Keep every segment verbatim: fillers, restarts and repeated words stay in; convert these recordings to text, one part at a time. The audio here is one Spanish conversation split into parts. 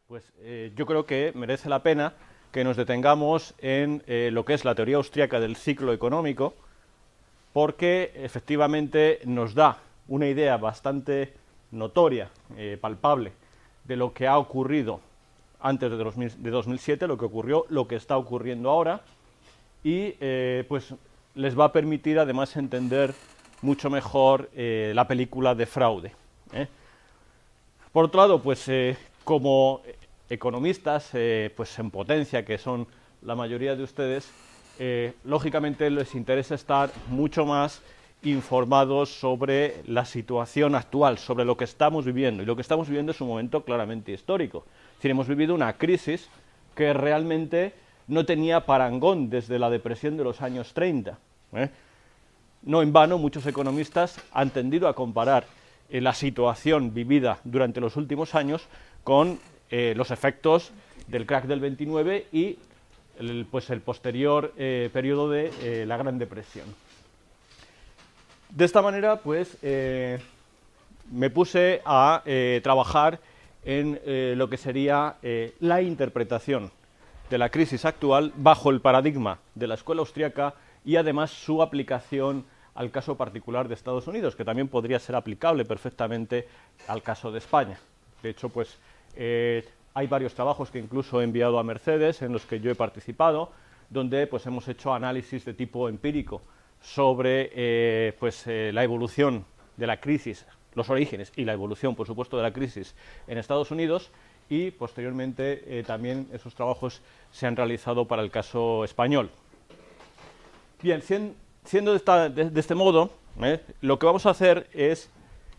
Pues eh, yo creo que merece la pena que nos detengamos en eh, lo que es la teoría austríaca del ciclo económico, porque efectivamente nos da una idea bastante notoria, eh, palpable, de lo que ha ocurrido antes de, dos mil, de dos mil siete, lo que ocurrió, lo que está ocurriendo ahora, y eh, pues les va a permitir además entender mucho mejor eh, la película de Fraude. ¿eh? Por otro lado, pues eh, como economistas, eh, pues en potencia, que son la mayoría de ustedes, eh, lógicamente les interesa estar mucho más informados sobre la situación actual, sobre lo que estamos viviendo, y lo que estamos viviendo es un momento claramente histórico. Es decir, hemos vivido una crisis que realmente no tenía parangón desde la depresión de los años treinta. ¿eh? No en vano, muchos economistas han tendido a comparar eh, la situación vivida durante los últimos años con eh, los efectos del crack del veintinueve y el, pues el posterior eh, periodo de eh, la Gran Depresión. De esta manera, pues, eh, me puse a eh, trabajar en eh, lo que sería eh, la interpretación de la crisis actual bajo el paradigma de la escuela austríaca y además su aplicación al caso particular de Estados Unidos, que también podría ser aplicable perfectamente al caso de España. De hecho, pues eh, hay varios trabajos que incluso he enviado a Mercedes, en los que yo he participado, donde pues hemos hecho análisis de tipo empírico sobre eh, pues, eh, la evolución de la crisis, los orígenes y la evolución, por supuesto, de la crisis en Estados Unidos, y posteriormente eh, también esos trabajos se han realizado para el caso español. Bien, siendo de, esta, de, de este modo, eh, lo que vamos a hacer es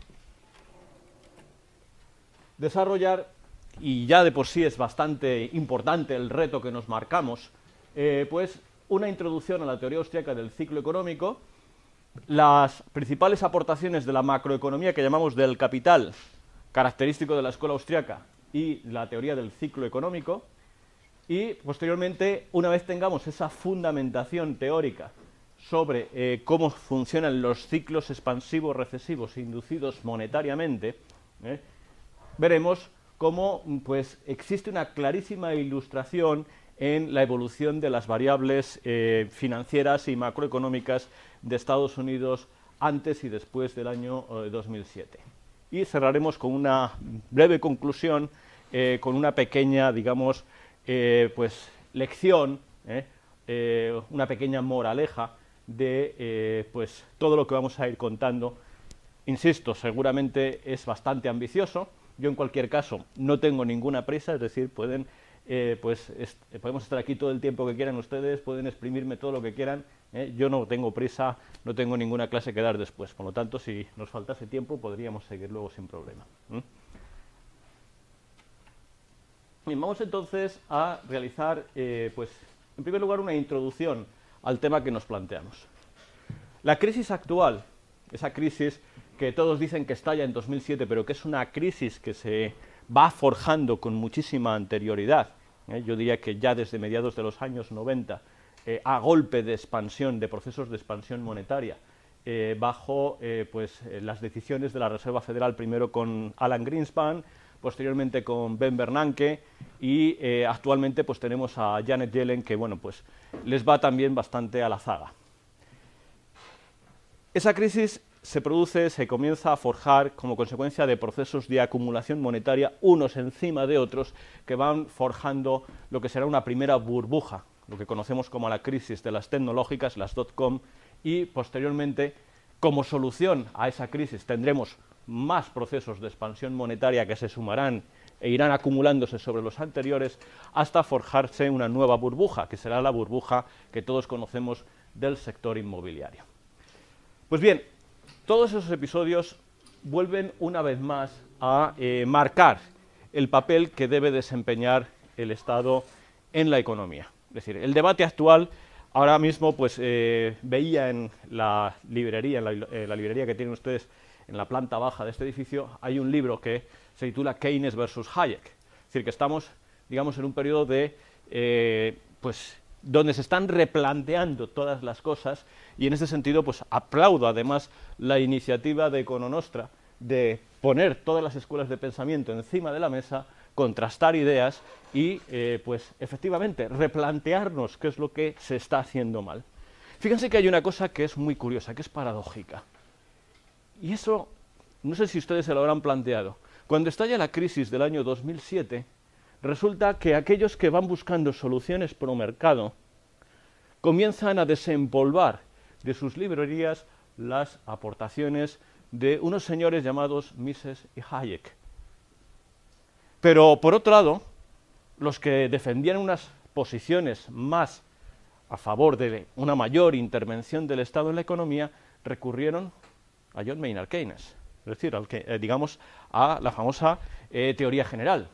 desarrollar, y ya de por sí es bastante importante el reto que nos marcamos, eh, pues una introducción a la teoría austríaca del ciclo económico, las principales aportaciones de la macroeconomía que llamamos del capital, característico de la escuela austríaca, y la teoría del ciclo económico, y posteriormente, una vez tengamos esa fundamentación teórica sobre eh, cómo funcionan los ciclos expansivos recesivos inducidos monetariamente, eh, veremos cómo pues, existe una clarísima ilustración en la evolución de las variables eh, financieras y macroeconómicas de Estados Unidos antes y después del año eh, dos mil siete. Y cerraremos con una breve conclusión, eh, con una pequeña, digamos, eh, pues, lección, eh, eh, una pequeña moraleja de eh, pues, todo lo que vamos a ir contando. Insisto, seguramente es bastante ambicioso. Yo, en cualquier caso, no tengo ninguna prisa, es decir, pueden, eh, pues, est podemos estar aquí todo el tiempo que quieran ustedes, pueden exprimirme todo lo que quieran. ¿eh? Yo no tengo prisa, no tengo ninguna clase que dar después. Por lo tanto, si nos faltase tiempo, podríamos seguir luego sin problema. ¿Mm? Bien, vamos entonces a realizar, eh, pues, en primer lugar, una introducción al tema que nos planteamos. La crisis actual, esa crisis que todos dicen que estalla en dos mil siete, pero que es una crisis que se va forjando con muchísima anterioridad, ¿eh? yo diría que ya desde mediados de los años noventa, eh, a golpe de expansión, de procesos de expansión monetaria, eh, bajo eh, pues, eh, las decisiones de la Reserva Federal, primero con Alan Greenspan, posteriormente con Ben Bernanke, y eh, actualmente pues, tenemos a Janet Yellen, que bueno, pues, les va también bastante a la zaga. Esa crisis se produce, se comienza a forjar como consecuencia de procesos de acumulación monetaria, unos encima de otros, que van forjando lo que será una primera burbuja, lo que conocemos como la crisis de las tecnológicas, las dot-com, y posteriormente, como solución a esa crisis, tendremos más procesos de expansión monetaria que se sumarán e irán acumulándose sobre los anteriores hasta forjarse una nueva burbuja, que será la burbuja que todos conocemos del sector inmobiliario. Pues bien, todos esos episodios vuelven una vez más a eh, marcar el papel que debe desempeñar el Estado en la economía. Es decir, el debate actual, ahora mismo pues eh, veía en la librería, en la, eh, la librería que tienen ustedes en la planta baja de este edificio, hay un libro que se titula Keynes versus Hayek. Es decir, que estamos, digamos, en un periodo de, eh, pues, donde se están replanteando todas las cosas, y en ese sentido pues aplaudo además la iniciativa de Econonostra de poner todas las escuelas de pensamiento encima de la mesa contrastar ideas y, eh, pues, efectivamente, replantearnos qué es lo que se está haciendo mal. Fíjense que hay una cosa que es muy curiosa, que es paradójica. Y eso, no sé si ustedes se lo habrán planteado. Cuando estalla la crisis del año dos mil siete, resulta que aquellos que van buscando soluciones pro mercado comienzan a desempolvar de sus librerías las aportaciones de unos señores llamados Mises y Hayek. Pero, por otro lado, los que defendían unas posiciones más a favor de una mayor intervención del Estado en la economía, recurrieron a John Maynard Keynes, es decir, al que, eh, digamos, a la famosa eh, teoría general.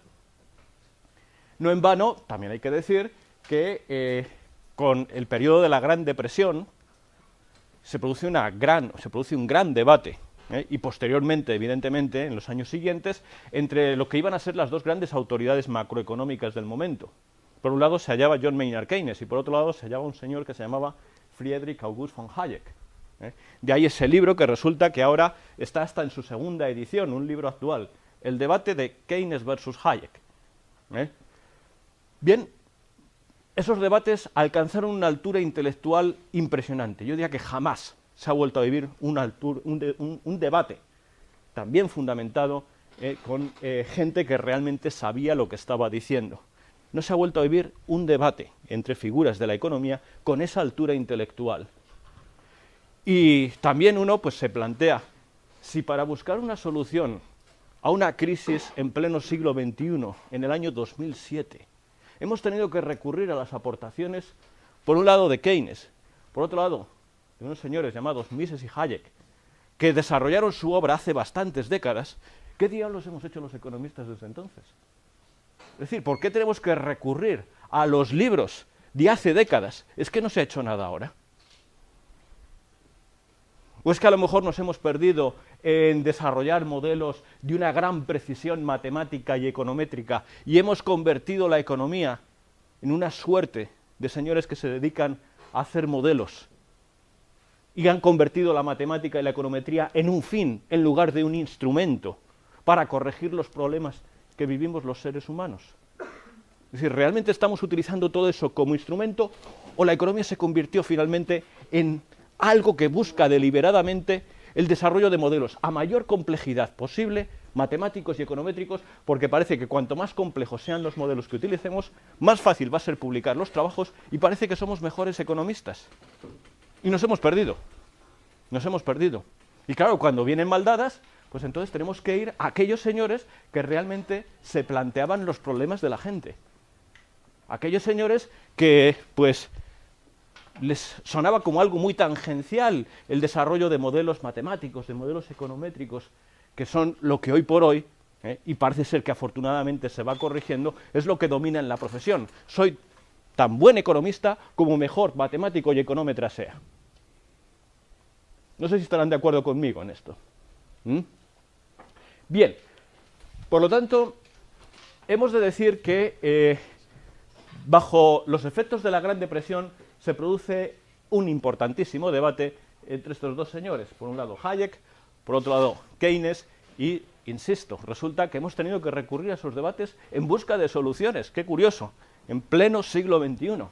No en vano, también hay que decir que eh, con el periodo de la Gran Depresión se produce, una gran, se produce un gran debate, ¿eh? y posteriormente, evidentemente, en los años siguientes, entre lo que iban a ser las dos grandes autoridades macroeconómicas del momento. Por un lado se hallaba John Maynard Keynes y por otro lado se hallaba un señor que se llamaba Friedrich August von Hayek. ¿eh? De ahí ese libro que resulta que ahora está hasta en su segunda edición, un libro actual, El debate de Keynes versus Hayek. ¿eh? Bien, esos debates alcanzaron una altura intelectual impresionante. Yo diría que jamás se ha vuelto a vivir una altura, un, de, un, un debate tan bien fundamentado eh, con eh, gente que realmente sabía lo que estaba diciendo. No se ha vuelto a vivir un debate entre figuras de la economía con esa altura intelectual. Y también uno pues, se plantea, si para buscar una solución a una crisis en pleno siglo veintiuno, en el año dos mil siete, hemos tenido que recurrir a las aportaciones, por un lado de Keynes, por otro lado de unos señores llamados Mises y Hayek, que desarrollaron su obra hace bastantes décadas, ¿qué diablos hemos hecho los economistas desde entonces? Es decir, ¿por qué tenemos que recurrir a los libros de hace décadas? ¿Es que no se ha hecho nada ahora? ¿O es que a lo mejor nos hemos perdido en desarrollar modelos de una gran precisión matemática y econométrica y hemos convertido la economía en una suerte de señores que se dedican a hacer modelos y han convertido la matemática y la econometría en un fin en lugar de un instrumento para corregir los problemas que vivimos los seres humanos? Es decir, ¿realmente estamos utilizando todo eso como instrumento o la economía se convirtió finalmente en algo que busca deliberadamente el desarrollo de modelos a mayor complejidad posible, matemáticos y econométricos, porque parece que cuanto más complejos sean los modelos que utilicemos, más fácil va a ser publicar los trabajos y parece que somos mejores economistas? Y nos hemos perdido, nos hemos perdido. Y claro, cuando vienen mal dadas, pues entonces tenemos que ir a aquellos señores que realmente se planteaban los problemas de la gente. Aquellos señores que, pues, les sonaba como algo muy tangencial el desarrollo de modelos matemáticos, de modelos econométricos, que son lo que hoy por hoy, ¿eh? y parece ser que afortunadamente se va corrigiendo, es lo que domina en la profesión. Soy tan buen economista como mejor matemático y económetra sea. No sé si estarán de acuerdo conmigo en esto. ¿Mm? Bien, por lo tanto, hemos de decir que eh, bajo los efectos de la Gran Depresión se produce un importantísimo debate entre estos dos señores. Por un lado Hayek, por otro lado Keynes, y, insisto, resulta que hemos tenido que recurrir a esos debates en busca de soluciones. Qué curioso, en pleno siglo veintiuno.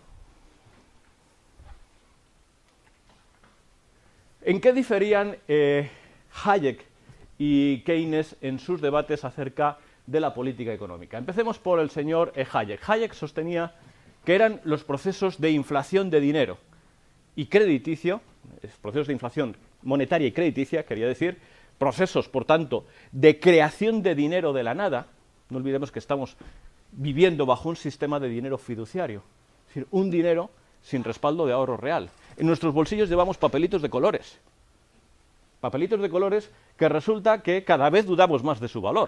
¿En qué diferían eh, Hayek y Keynes en sus debates acerca de la política económica? Empecemos por el señor eh, Hayek. Hayek sostenía que eran los procesos de inflación de dinero y crediticio, procesos de inflación monetaria y crediticia, quería decir, procesos, por tanto, de creación de dinero de la nada. No olvidemos que estamos viviendo bajo un sistema de dinero fiduciario, es decir, un dinero sin respaldo de ahorro real. En nuestros bolsillos llevamos papelitos de colores, papelitos de colores que resulta que cada vez dudamos más de su valor.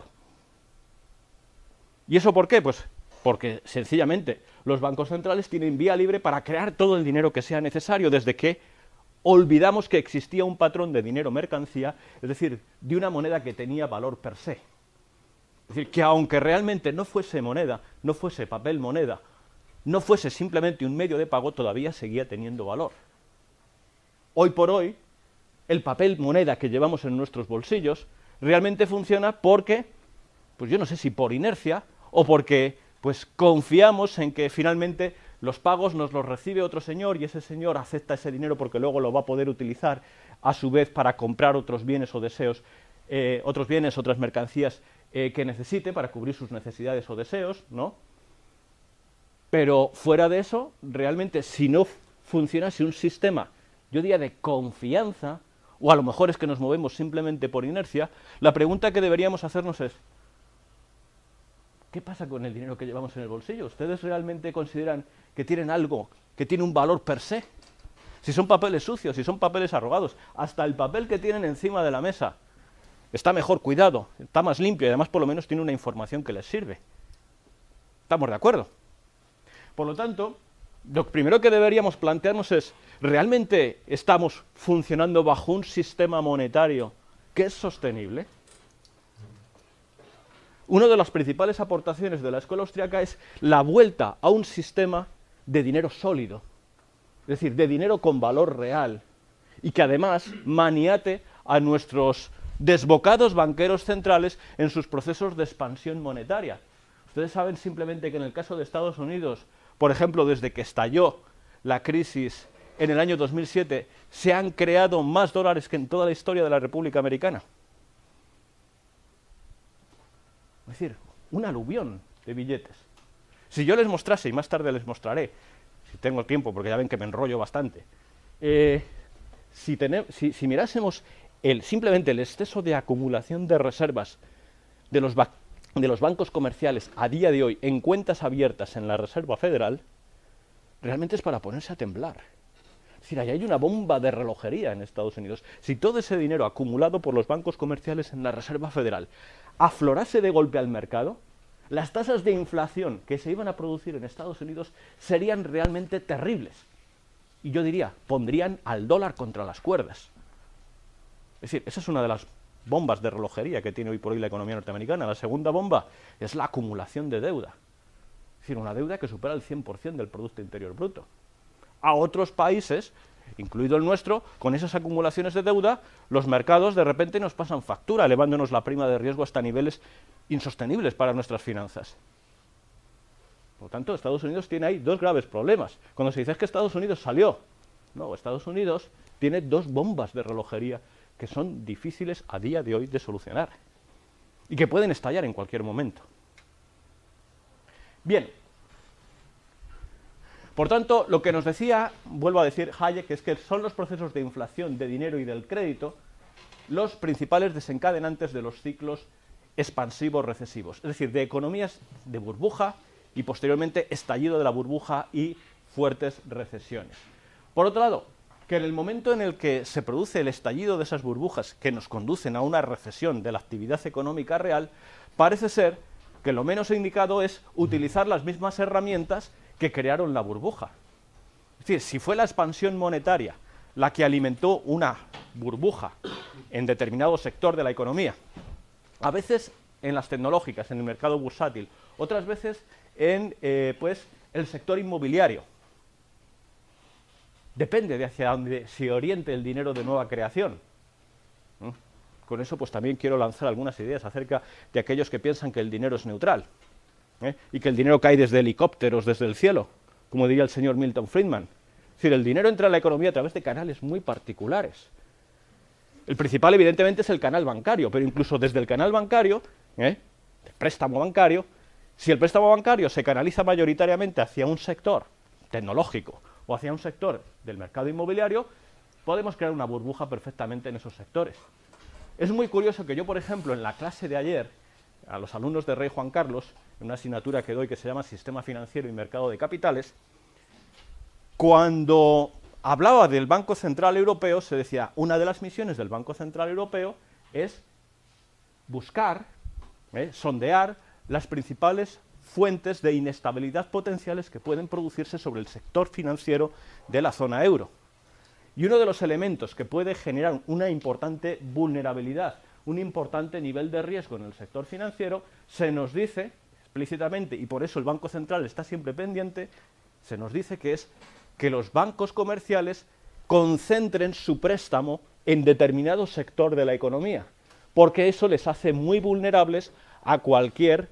¿Y eso por qué? Pues porque sencillamente los bancos centrales tienen vía libre para crear todo el dinero que sea necesario, desde que olvidamos que existía un patrón de dinero mercancía, es decir, de una moneda que tenía valor per se. Es decir, que aunque realmente no fuese moneda, no fuese papel moneda, no fuese simplemente un medio de pago, todavía seguía teniendo valor. Hoy por hoy, el papel moneda que llevamos en nuestros bolsillos realmente funciona porque, pues yo no sé si por inercia, o porque pues, confiamos en que finalmente los pagos nos los recibe otro señor y ese señor acepta ese dinero porque luego lo va a poder utilizar a su vez para comprar otros bienes o deseos, eh, otros bienes, otras mercancías eh, que necesite para cubrir sus necesidades o deseos, ¿no? Pero fuera de eso, realmente si no funcionase un sistema, yo diría de confianza, o a lo mejor es que nos movemos simplemente por inercia, la pregunta que deberíamos hacernos es, ¿qué pasa con el dinero que llevamos en el bolsillo? ¿Ustedes realmente consideran que tienen algo, que tiene un valor per se? Si son papeles sucios, si son papeles arrugados, hasta el papel que tienen encima de la mesa está mejor cuidado, está más limpio y además por lo menos tiene una información que les sirve. ¿Estamos de acuerdo? Por lo tanto, lo primero que deberíamos plantearnos es, ¿realmente estamos funcionando bajo un sistema monetario que es sostenible? Una de las principales aportaciones de la escuela austriaca es la vuelta a un sistema de dinero sólido, es decir, de dinero con valor real, y que además maniate a nuestros desbocados banqueros centrales en sus procesos de expansión monetaria. Ustedes saben simplemente que en el caso de Estados Unidos, por ejemplo, desde que estalló la crisis en el año dos mil siete, se han creado más dólares que en toda la historia de la República Americana. Es decir, un aluvión de billetes. Si yo les mostrase, y más tarde les mostraré, si tengo tiempo, porque ya ven que me enrollo bastante, eh, si, tenem, si, si mirásemos el, simplemente el exceso de acumulación de reservas de los, de los bancos comerciales a día de hoy en cuentas abiertas en la Reserva Federal, realmente es para ponerse a temblar. Es decir, ahí hay una bomba de relojería en Estados Unidos. Si todo ese dinero acumulado por los bancos comerciales en la Reserva Federal aflorase de golpe al mercado, las tasas de inflación que se iban a producir en Estados Unidos serían realmente terribles. Y yo diría, pondrían al dólar contra las cuerdas. Es decir, esa es una de las bombas de relojería que tiene hoy por hoy la economía norteamericana. La segunda bomba es la acumulación de deuda. Es decir, una deuda que supera el cien por cien del Producto Interior Bruto. A otros países, incluido el nuestro, con esas acumulaciones de deuda, los mercados de repente nos pasan factura, elevándonos la prima de riesgo hasta niveles insostenibles para nuestras finanzas. Por lo tanto, Estados Unidos tiene ahí dos graves problemas. Cuando se dice que Estados Unidos salió, no, Estados Unidos tiene dos bombas de relojería que son difíciles a día de hoy de solucionar y que pueden estallar en cualquier momento. Bien. Por tanto, lo que nos decía, vuelvo a decir Hayek, es que son los procesos de inflación, de dinero y del crédito los principales desencadenantes de los ciclos expansivos recesivos, es decir, de economías de burbuja y posteriormente estallido de la burbuja y fuertes recesiones. Por otro lado, que en el momento en el que se produce el estallido de esas burbujas que nos conducen a una recesión de la actividad económica real, parece ser que lo menos indicado es utilizar las mismas herramientas que crearon la burbuja. Es decir, si fue la expansión monetaria la que alimentó una burbuja en determinado sector de la economía, a veces en las tecnológicas, en el mercado bursátil, otras veces en eh, pues, el sector inmobiliario. Depende de hacia dónde se oriente el dinero de nueva creación. ¿Mm? Con eso pues también quiero lanzar algunas ideas acerca de aquellos que piensan que el dinero es neutral, ¿eh? y que el dinero cae desde helicópteros, desde el cielo, como diría el señor Milton Friedman. Es decir, el dinero entra en la economía a través de canales muy particulares. El principal, evidentemente, es el canal bancario, pero incluso desde el canal bancario, ¿eh? el préstamo bancario, si el préstamo bancario se canaliza mayoritariamente hacia un sector tecnológico o hacia un sector del mercado inmobiliario, podemos crear una burbuja perfectamente en esos sectores. Es muy curioso que yo, por ejemplo, en la clase de ayer, a los alumnos de Rey Juan Carlos, en una asignatura que doy que se llama Sistema Financiero y Mercado de Capitales, cuando hablaba del Banco Central Europeo, se decía, una de las misiones del Banco Central Europeo es buscar, ¿eh? sondear las principales fuentes de inestabilidad potenciales que pueden producirse sobre el sector financiero de la zona euro. Y uno de los elementos que puede generar una importante vulnerabilidad, un importante nivel de riesgo en el sector financiero, se nos dice explícitamente, y por eso el Banco Central está siempre pendiente, se nos dice que es que los bancos comerciales concentren su préstamo en determinado sector de la economía, porque eso les hace muy vulnerables a cualquier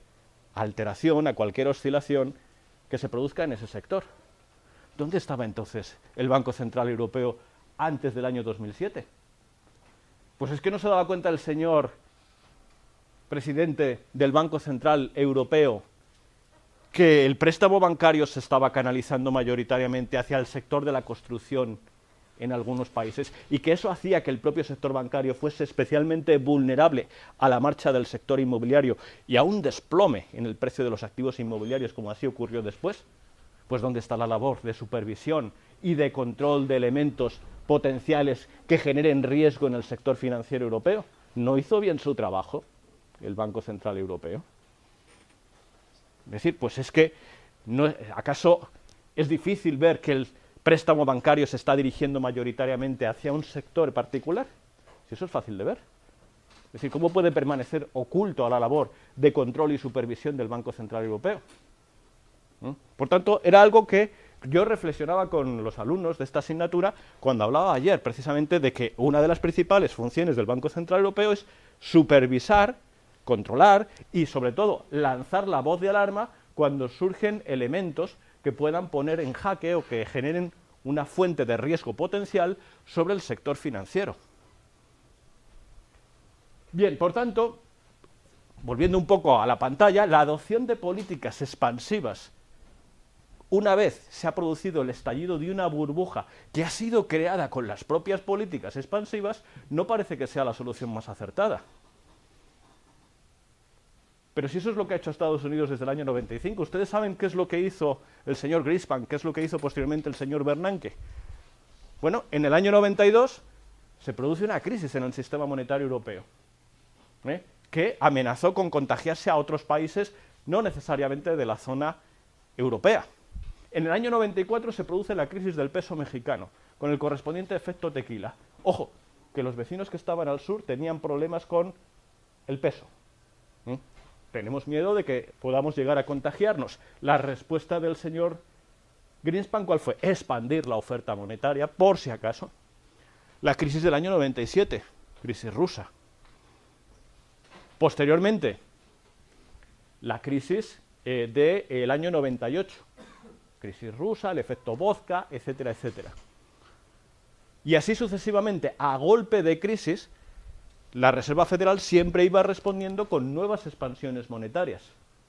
alteración, a cualquier oscilación que se produzca en ese sector. ¿Dónde estaba entonces el Banco Central Europeo antes del año dos mil siete? Pues es que no se daba cuenta el señor presidente del Banco Central Europeo que el préstamo bancario se estaba canalizando mayoritariamente hacia el sector de la construcción en algunos países y que eso hacía que el propio sector bancario fuese especialmente vulnerable a la marcha del sector inmobiliario y a un desplome en el precio de los activos inmobiliarios, como así ocurrió después? Pues ¿dónde está la labor de supervisión y de control de elementos potenciales que generen riesgo en el sector financiero europeo? ¿No hizo bien su trabajo el Banco Central Europeo? Es decir, pues es que, no, ¿acaso es difícil ver que el préstamo bancario se está dirigiendo mayoritariamente hacia un sector particular? Si eso es fácil de ver. Es decir, ¿cómo puede permanecer oculto a la labor de control y supervisión del Banco Central Europeo? ¿Mm? Por tanto, era algo que yo reflexionaba con los alumnos de esta asignatura cuando hablaba ayer, precisamente, de que una de las principales funciones del Banco Central Europeo es supervisar, controlar y, sobre todo, lanzar la voz de alarma cuando surgen elementos que puedan poner en jaque o que generen una fuente de riesgo potencial sobre el sector financiero. Bien, por tanto, volviendo un poco a la pantalla, la adopción de políticas expansivas, una vez se ha producido el estallido de una burbuja que ha sido creada con las propias políticas expansivas, no parece que sea la solución más acertada. Pero si eso es lo que ha hecho Estados Unidos desde el año noventa y cinco, ¿ustedes saben qué es lo que hizo el señor Greenspan, qué es lo que hizo posteriormente el señor Bernanke? Bueno, en el año noventa y dos se produce una crisis en el sistema monetario europeo, ¿eh? que amenazó con contagiarse a otros países, no necesariamente de la zona europea. En el año noventa y cuatro se produce la crisis del peso mexicano, con el correspondiente efecto tequila. Ojo, que los vecinos que estaban al sur tenían problemas con el peso. ¿eh? Tenemos miedo de que podamos llegar a contagiarnos. La respuesta del señor Greenspan, ¿cuál fue? Expandir la oferta monetaria, por si acaso. La crisis del año noventa y siete, crisis rusa. Posteriormente, la crisis eh, del año noventa y ocho, crisis rusa, el efecto vodka, etcétera, etcétera. Y así sucesivamente, a golpe de crisis, la Reserva Federal siempre iba respondiendo con nuevas expansiones monetarias,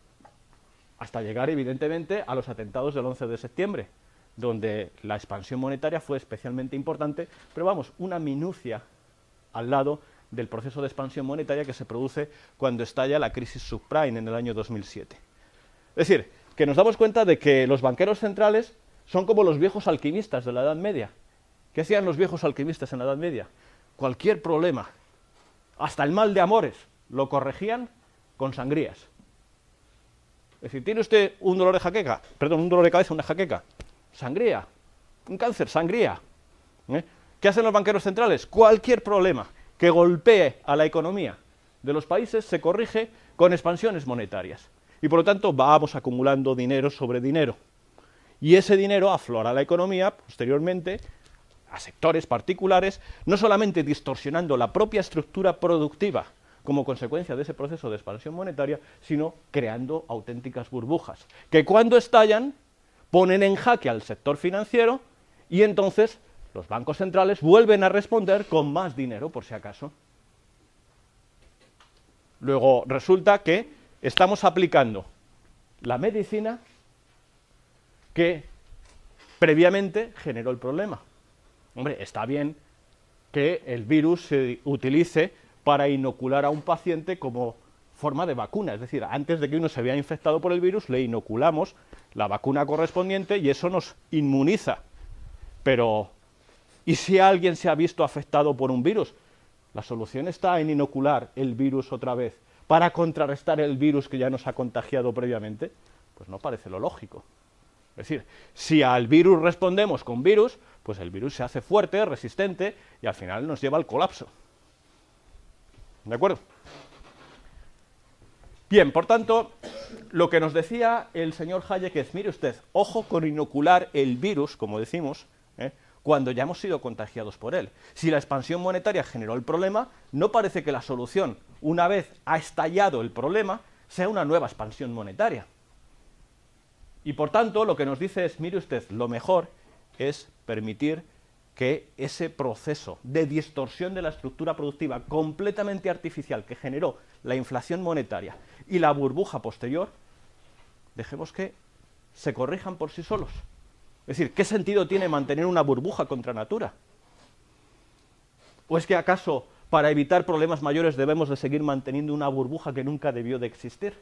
hasta llegar evidentemente a los atentados del once de septiembre, donde la expansión monetaria fue especialmente importante, pero vamos, una minucia al lado del proceso de expansión monetaria que se produce cuando estalla la crisis subprime en el año dos mil siete. Es decir, que nos damos cuenta de que los banqueros centrales son como los viejos alquimistas de la Edad Media. ¿Qué hacían los viejos alquimistas en la Edad Media? Cualquier problema, hasta el mal de amores, lo corregían con sangrías. Es decir, ¿tiene usted un dolor de jaqueca? Perdón, un dolor de cabeza, una jaqueca. Sangría. Un cáncer, sangría. ¿Eh? ¿Qué hacen los banqueros centrales? Cualquier problema que golpee a la economía de los países se corrige con expansiones monetarias. Y por lo tanto vamos acumulando dinero sobre dinero. Y ese dinero aflora a la economía posteriormente a sectores particulares, no solamente distorsionando la propia estructura productiva como consecuencia de ese proceso de expansión monetaria, sino creando auténticas burbujas, que cuando estallan ponen en jaque al sector financiero y entonces los bancos centrales vuelven a responder con más dinero, por si acaso. Luego resulta que estamos aplicando la medicina que previamente generó el problema. Hombre, está bien que el virus se utilice para inocular a un paciente como forma de vacuna, es decir, antes de que uno se vea infectado por el virus, le inoculamos la vacuna correspondiente y eso nos inmuniza. Pero, ¿y si alguien se ha visto afectado por un virus? La solución está en inocular el virus otra vez para contrarrestar el virus que ya nos ha contagiado previamente. Pues no parece lo lógico. Es decir, si al virus respondemos con virus, pues el virus se hace fuerte, resistente, y al final nos lleva al colapso. ¿De acuerdo? Bien, por tanto, lo que nos decía el señor Hayek es, mire usted, ojo con inocular el virus, como decimos, ¿eh? cuando ya hemos sido contagiados por él. Si la expansión monetaria generó el problema, no parece que la solución, una vez ha estallado el problema, sea una nueva expansión monetaria. Y por tanto, lo que nos dice es, mire usted, lo mejor es permitir que ese proceso de distorsión de la estructura productiva completamente artificial que generó la inflación monetaria y la burbuja posterior, dejemos que se corrijan por sí solos. Es decir, ¿qué sentido tiene mantener una burbuja contra natura? ¿O es que acaso para evitar problemas mayores debemos de seguir manteniendo una burbuja que nunca debió de existir?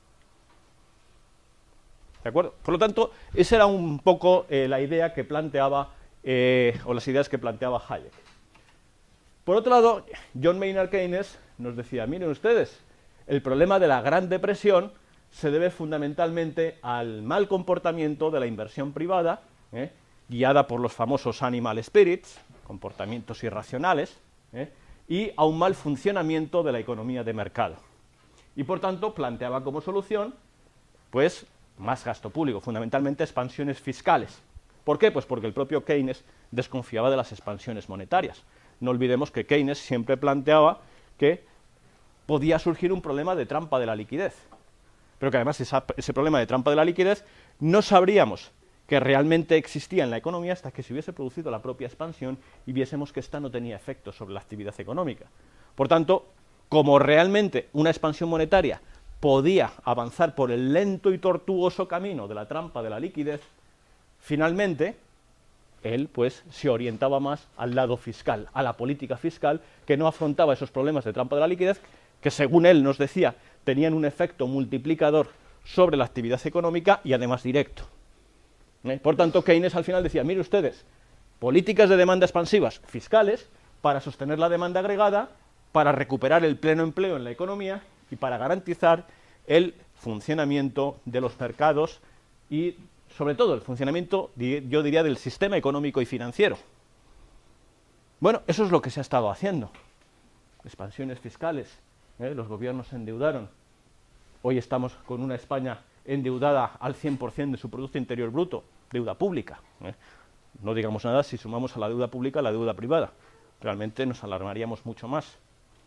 ¿De acuerdo? Por lo tanto, esa era un poco eh, la idea que planteaba, eh, o las ideas que planteaba Hayek. Por otro lado, John Maynard Keynes nos decía, miren ustedes, el problema de la Gran Depresión se debe fundamentalmente al mal comportamiento de la inversión privada, eh, guiada por los famosos animal spirits, comportamientos irracionales, eh, y a un mal funcionamiento de la economía de mercado. Y por tanto planteaba como solución, pues, más gasto público, fundamentalmente expansiones fiscales. ¿Por qué? Pues porque el propio Keynes desconfiaba de las expansiones monetarias. No olvidemos que Keynes siempre planteaba que podía surgir un problema de trampa de la liquidez, pero que además esa, ese problema de trampa de la liquidez no sabríamos que realmente existía en la economía hasta que se hubiese producido la propia expansión y viésemos que ésta no tenía efecto sobre la actividad económica. Por tanto, como realmente una expansión monetaria podía avanzar por el lento y tortuoso camino de la trampa de la liquidez, finalmente él pues se orientaba más al lado fiscal, a la política fiscal, que no afrontaba esos problemas de trampa de la liquidez, que según él nos decía, tenían un efecto multiplicador sobre la actividad económica y además directo. ¿Eh? Por tanto, Keynes al final decía, mire ustedes, políticas de demanda expansivas fiscales para sostener la demanda agregada, para recuperar el pleno empleo en la economía y para garantizar el funcionamiento de los mercados y, sobre todo, el funcionamiento, yo diría, del sistema económico y financiero. Bueno, eso es lo que se ha estado haciendo. Expansiones fiscales, ¿eh? Los gobiernos se endeudaron. Hoy estamos con una España endeudada al cien por cien de su Producto Interior Bruto, deuda pública. ¿eh? No digamos nada si sumamos a la deuda pública la deuda privada. Realmente nos alarmaríamos mucho más.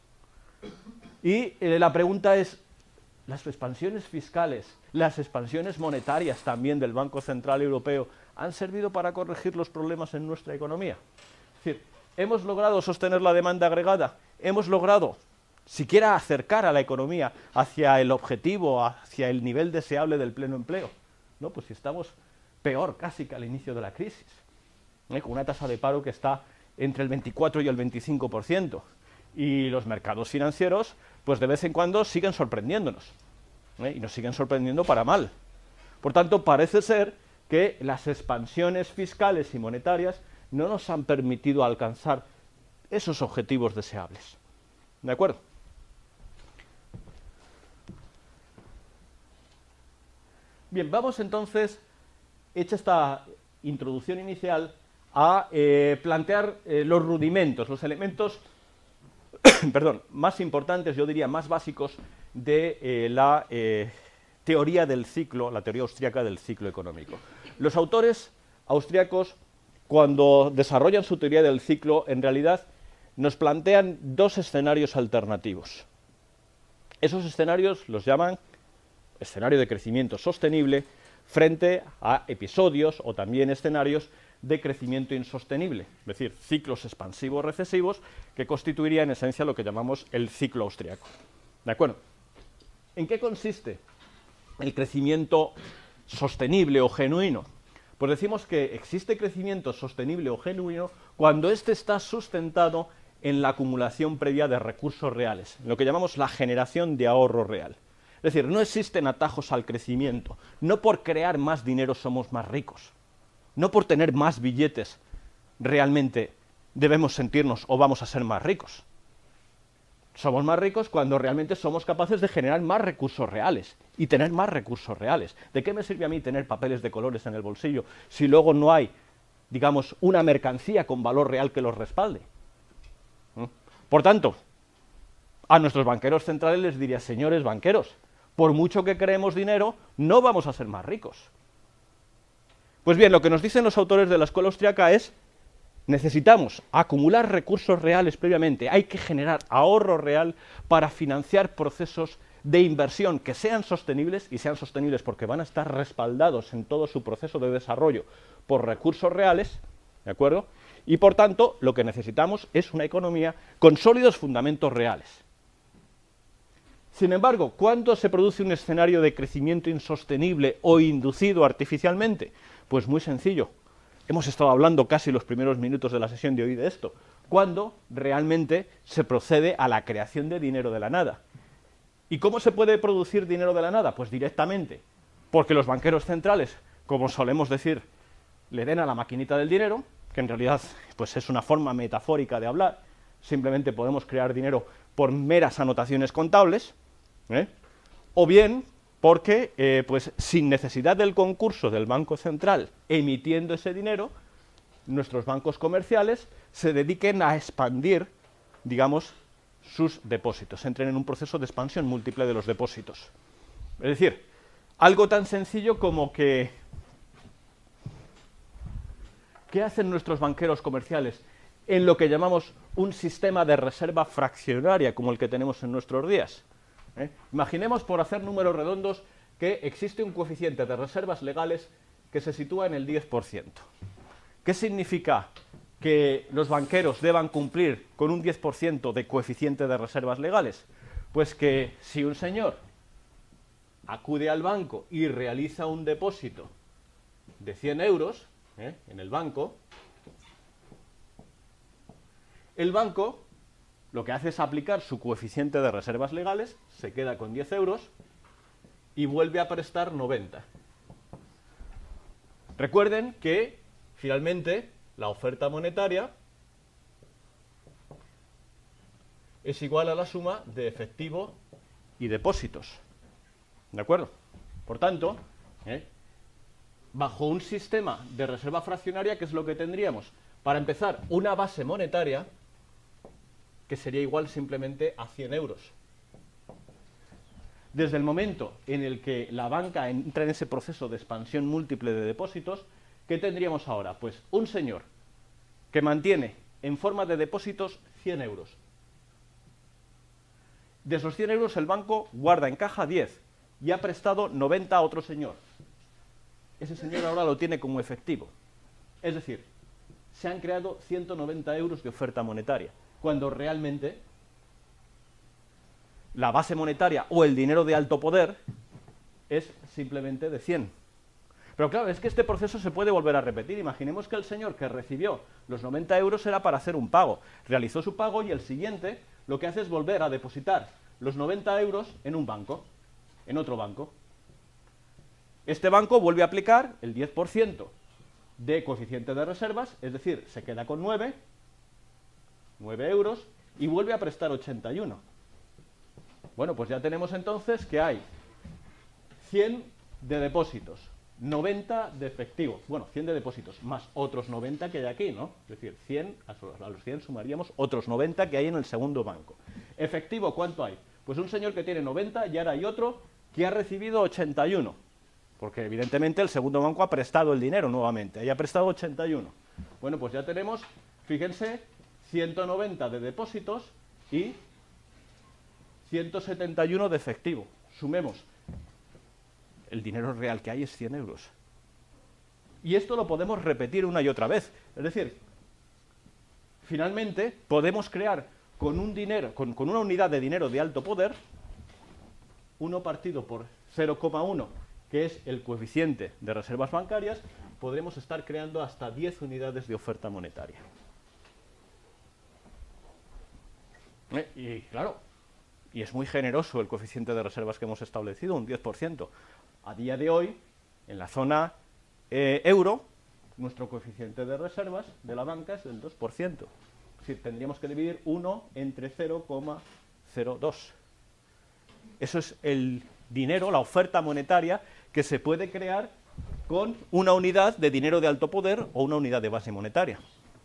Y eh, la pregunta es, ¿las expansiones fiscales, las expansiones monetarias también del Banco Central Europeo han servido para corregir los problemas en nuestra economía? Es decir, ¿hemos logrado sostener la demanda agregada? ¿Hemos logrado siquiera acercar a la economía hacia el objetivo, hacia el nivel deseable del pleno empleo? No, pues si estamos peor casi que al inicio de la crisis, ¿eh? Con una tasa de paro que está entre el veinticuatro y el veinticinco por ciento. Y los mercados financieros, pues de vez en cuando siguen sorprendiéndonos, ¿eh? y nos siguen sorprendiendo para mal. Por tanto, parece ser que las expansiones fiscales y monetarias no nos han permitido alcanzar esos objetivos deseables. ¿De acuerdo? Bien, vamos entonces, hecha esta introducción inicial, a eh, plantear eh, los rudimentos, los elementos perdón, más importantes, yo diría más básicos, de eh, la eh, teoría del ciclo, la teoría austríaca del ciclo económico. Los autores austríacos, cuando desarrollan su teoría del ciclo, en realidad nos plantean dos escenarios alternativos. Esos escenarios los llaman escenario de crecimiento sostenible frente a episodios o también escenarios de crecimiento insostenible, es decir, ciclos expansivos recesivos que constituiría en esencia lo que llamamos el ciclo austríaco. ¿De acuerdo? ¿En qué consiste el crecimiento sostenible o genuino? Pues decimos que existe crecimiento sostenible o genuino cuando éste está sustentado en la acumulación previa de recursos reales, lo que llamamos la generación de ahorro real. Es decir, no existen atajos al crecimiento, no por crear más dinero somos más ricos. No por tener más billetes realmente debemos sentirnos o vamos a ser más ricos. Somos más ricos cuando realmente somos capaces de generar más recursos reales y tener más recursos reales. ¿De qué me sirve a mí tener papeles de colores en el bolsillo si luego no hay, digamos, una mercancía con valor real que los respalde? ¿Mm? Por tanto, a nuestros banqueros centrales les diría, señores banqueros, por mucho que creemos dinero, no vamos a ser más ricos. Pues bien, lo que nos dicen los autores de la escuela austríaca es, necesitamos acumular recursos reales previamente, hay que generar ahorro real para financiar procesos de inversión que sean sostenibles, y sean sostenibles porque van a estar respaldados en todo su proceso de desarrollo por recursos reales, ¿de acuerdo? Y por tanto, lo que necesitamos es una economía con sólidos fundamentos reales. Sin embargo, ¿cuándo se produce un escenario de crecimiento insostenible o inducido artificialmente? Pues muy sencillo. Hemos estado hablando casi los primeros minutos de la sesión de hoy de esto. Cuando realmente se procede a la creación de dinero de la nada. ¿Y cómo se puede producir dinero de la nada? Pues directamente, porque los banqueros centrales, como solemos decir, le den a la maquinita del dinero, que en realidad pues es una forma metafórica de hablar, simplemente podemos crear dinero por meras anotaciones contables, ¿eh? O bien porque eh, pues sin necesidad del concurso del Banco Central emitiendo ese dinero, nuestros bancos comerciales se dediquen a expandir, digamos, sus depósitos, entren en un proceso de expansión múltiple de los depósitos. Es decir, algo tan sencillo como que ¿qué hacen nuestros banqueros comerciales en lo que llamamos un sistema de reserva fraccionaria como el que tenemos en nuestros días? ¿Eh? Imaginemos, por hacer números redondos, que existe un coeficiente de reservas legales que se sitúa en el diez por ciento. ¿Qué significa que los banqueros deban cumplir con un diez por ciento de coeficiente de reservas legales? Pues que si un señor acude al banco y realiza un depósito de cien euros ¿eh? en el banco, el banco lo que hace es aplicar su coeficiente de reservas legales, se queda con diez euros y vuelve a prestar noventa. Recuerden que, finalmente, la oferta monetaria es igual a la suma de efectivo y depósitos. ¿De acuerdo? Por tanto, ¿eh? bajo un sistema de reserva fraccionaria, ¿qué es lo que tendríamos? Para empezar, una base monetaria que sería igual simplemente a cien euros. Desde el momento en el que la banca entra en ese proceso de expansión múltiple de depósitos, ¿qué tendríamos ahora? Pues un señor que mantiene en forma de depósitos cien euros. De esos cien euros el banco guarda en caja diez y ha prestado noventa a otro señor. Ese señor ahora lo tiene como efectivo. Es decir, se han creado ciento noventa euros de oferta monetaria, cuando realmente la base monetaria o el dinero de alto poder es simplemente de cien. Pero claro, es que este proceso se puede volver a repetir. Imaginemos que el señor que recibió los noventa euros era para hacer un pago. Realizó su pago y el siguiente lo que hace es volver a depositar los noventa euros en un banco, en otro banco. Este banco vuelve a aplicar el diez por ciento de coeficiente de reservas, es decir, se queda con nueve, nueve euros, y vuelve a prestar ochenta y uno. Bueno, pues ya tenemos entonces que hay cien de depósitos, noventa de efectivo, bueno, cien de depósitos, más otros noventa que hay aquí, ¿no? Es decir, cien, a los cien sumaríamos otros noventa que hay en el segundo banco. Efectivo, ¿cuánto hay? Pues un señor que tiene noventa y ahora hay otro que ha recibido ochenta y uno, porque evidentemente el segundo banco ha prestado el dinero nuevamente, y ha prestado ochenta y uno. Bueno, pues ya tenemos, fíjense, ciento noventa de depósitos y ciento setenta y uno de efectivo. Sumemos. El dinero real que hay es cien euros. Y esto lo podemos repetir una y otra vez. Es decir, finalmente podemos crear con un dinero, con, con una unidad de dinero de alto poder, uno partido por cero coma uno, que es el coeficiente de reservas bancarias, podremos estar creando hasta diez unidades de oferta monetaria. ¿Eh? Y claro, y es muy generoso el coeficiente de reservas que hemos establecido, un diez por ciento. A día de hoy, en la zona eh, euro, nuestro coeficiente de reservas de la banca es del dos por ciento. Es decir, tendríamos que dividir uno entre cero coma cero dos. Eso es el dinero, la oferta monetaria que se puede crear con una unidad de dinero de alto poder o una unidad de base monetaria.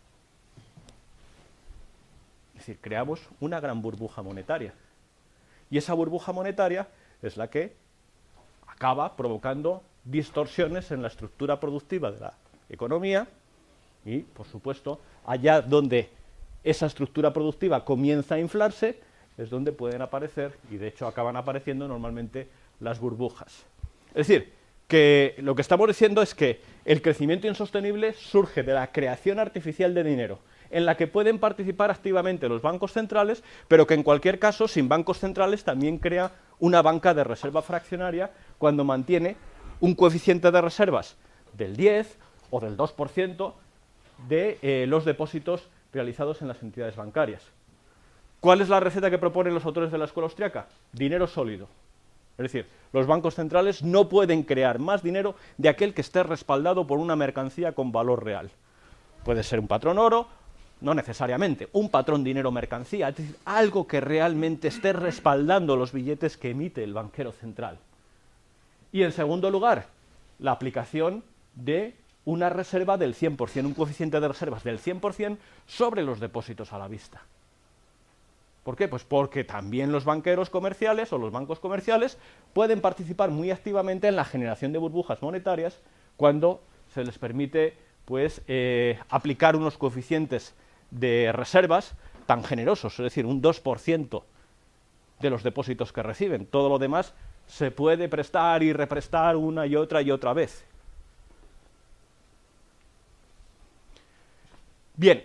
Es decir, creamos una gran burbuja monetaria. Y esa burbuja monetaria es la que acaba provocando distorsiones en la estructura productiva de la economía y, por supuesto, allá donde esa estructura productiva comienza a inflarse, es donde pueden aparecer, y de hecho acaban apareciendo normalmente, las burbujas. Es decir, que lo que estamos diciendo es que el crecimiento insostenible surge de la creación artificial de dinero, en la que pueden participar activamente los bancos centrales, pero que en cualquier caso, sin bancos centrales, también crea una banca de reserva fraccionaria cuando mantiene un coeficiente de reservas del diez o del dos por ciento de eh, los depósitos realizados en las entidades bancarias. ¿Cuál es la receta que proponen los autores de la escuela austriaca? Dinero sólido. Es decir, los bancos centrales no pueden crear más dinero de aquel que esté respaldado por una mercancía con valor real. Puede ser un patrón oro, no necesariamente, un patrón dinero mercancía, es decir, algo que realmente esté respaldando los billetes que emite el banquero central. Y en segundo lugar, la aplicación de una reserva del cien por cien, un coeficiente de reservas del cien por cien sobre los depósitos a la vista. ¿Por qué? Pues porque también los banqueros comerciales o los bancos comerciales pueden participar muy activamente en la generación de burbujas monetarias cuando se les permite pues, eh, aplicar unos coeficientes de reservas tan generosos, es decir, un dos por ciento de los depósitos que reciben. Todo lo demás se puede prestar y represtar una y otra y otra vez. Bien,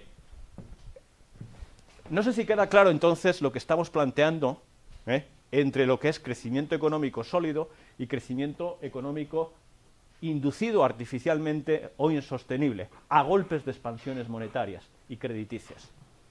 no sé si queda claro entonces lo que estamos planteando ¿eh? entre lo que es crecimiento económico sólido y crecimiento económico inducido artificialmente o insostenible, a golpes de expansiones monetarias y crediticias.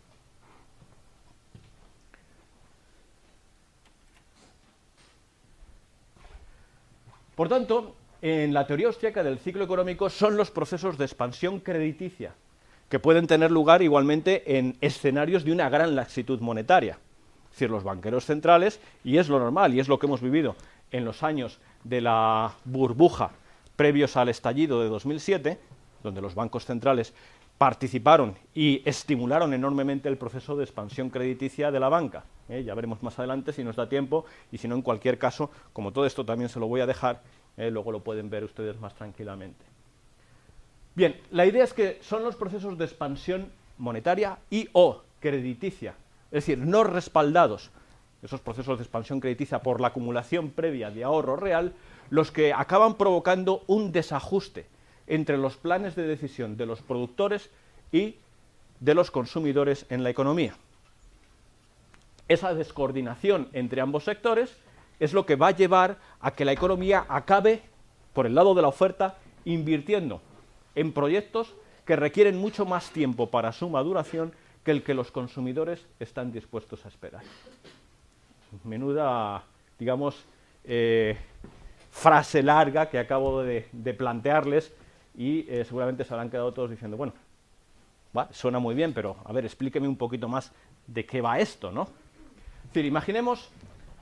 Por tanto, en la teoría austríaca del ciclo económico son los procesos de expansión crediticia que pueden tener lugar igualmente en escenarios de una gran laxitud monetaria. Es decir, los banqueros centrales, y es lo normal, y es lo que hemos vivido en los años de la burbuja previos al estallido de dos mil siete, donde los bancos centrales participaron y estimularon enormemente el proceso de expansión crediticia de la banca. ¿eh? Ya veremos más adelante si nos da tiempo, y si no, en cualquier caso, como todo esto también se lo voy a dejar, ¿eh? luego lo pueden ver ustedes más tranquilamente. Bien, la idea es que son los procesos de expansión monetaria y o crediticia, es decir, no respaldados, esos procesos de expansión crediticia por la acumulación previa de ahorro real, los que acaban provocando un desajuste entre los planes de decisión de los productores y de los consumidores en la economía. Esa descoordinación entre ambos sectores es lo que va a llevar a que la economía acabe, por el lado de la oferta, invirtiendo en proyectos que requieren mucho más tiempo para su maduración que el que los consumidores están dispuestos a esperar. Menuda, digamos, eh, frase larga que acabo de, de plantearles y eh, seguramente se habrán quedado todos diciendo, bueno, va, suena muy bien, pero a ver, explíqueme un poquito más de qué va esto, ¿no? Es decir, imaginemos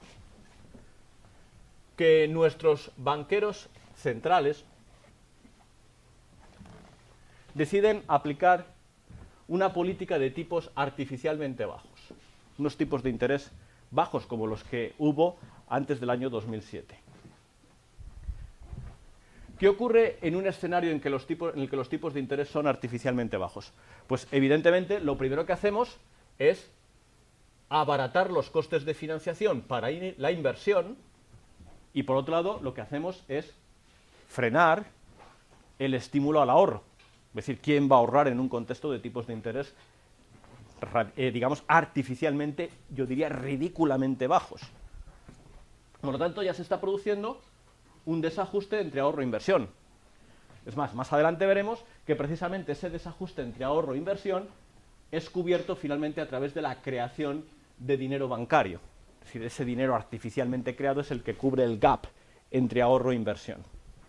que nuestros banqueros centrales deciden aplicar una política de tipos artificialmente bajos, unos tipos de interés bajos como los que hubo antes del año dos mil siete. ¿Qué ocurre en un escenario en, que los tipos, en el que los tipos de interés son artificialmente bajos? Pues evidentemente lo primero que hacemos es abaratar los costes de financiación para la inversión y por otro lado lo que hacemos es frenar el estímulo al ahorro. Es decir, ¿quién va a ahorrar en un contexto de tipos de interés, eh, digamos, artificialmente, yo diría, ridículamente bajos? Por lo tanto, ya se está produciendo un desajuste entre ahorro e inversión. Es más, más adelante veremos que precisamente ese desajuste entre ahorro e inversión es cubierto finalmente a través de la creación de dinero bancario. Es decir, ese dinero artificialmente creado es el que cubre el gap entre ahorro e inversión.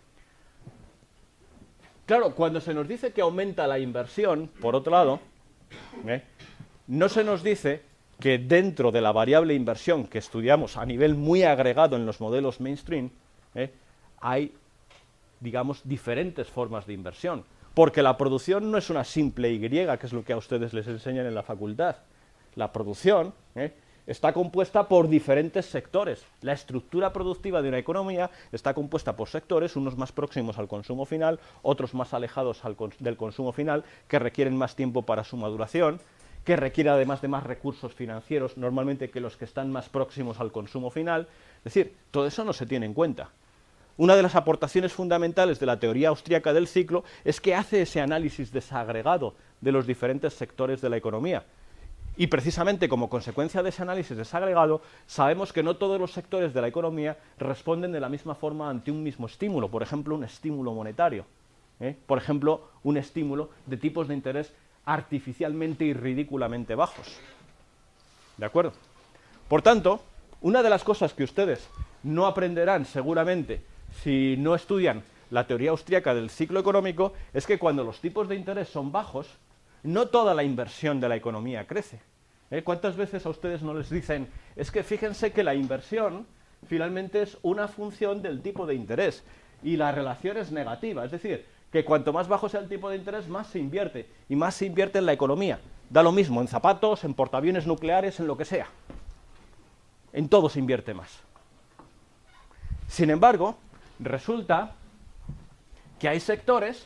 Claro, cuando se nos dice que aumenta la inversión, por otro lado, ¿eh? no se nos dice que dentro de la variable inversión que estudiamos a nivel muy agregado en los modelos mainstream, ¿eh? hay, digamos, diferentes formas de inversión. Porque la producción no es una simple Y, que es lo que a ustedes les enseñan en la facultad. La producción ¿eh? está compuesta por diferentes sectores. La estructura productiva de una economía está compuesta por sectores, unos más próximos al consumo final, otros más alejados al cons- del consumo final, que requieren más tiempo para su maduración, que requiere además de más recursos financieros, normalmente que los que están más próximos al consumo final. Es decir, todo eso no se tiene en cuenta. Una de las aportaciones fundamentales de la teoría austríaca del ciclo es que hace ese análisis desagregado de los diferentes sectores de la economía. Y precisamente como consecuencia de ese análisis desagregado, sabemos que no todos los sectores de la economía responden de la misma forma ante un mismo estímulo, por ejemplo, un estímulo monetario, ¿eh? por ejemplo, un estímulo de tipos de interés artificialmente y ridículamente bajos. ¿De acuerdo? Por tanto, una de las cosas que ustedes no aprenderán seguramente si no estudian la teoría austríaca del ciclo económico es que cuando los tipos de interés son bajos, no toda la inversión de la economía crece. ¿Eh? ¿Cuántas veces a ustedes no les dicen, es que fíjense que la inversión finalmente es una función del tipo de interés y la relación es negativa? Es decir, que cuanto más bajo sea el tipo de interés, más se invierte, y más se invierte en la economía. Da lo mismo en zapatos, en portaaviones nucleares, en lo que sea. En todo se invierte más. Sin embargo, resulta que hay sectores,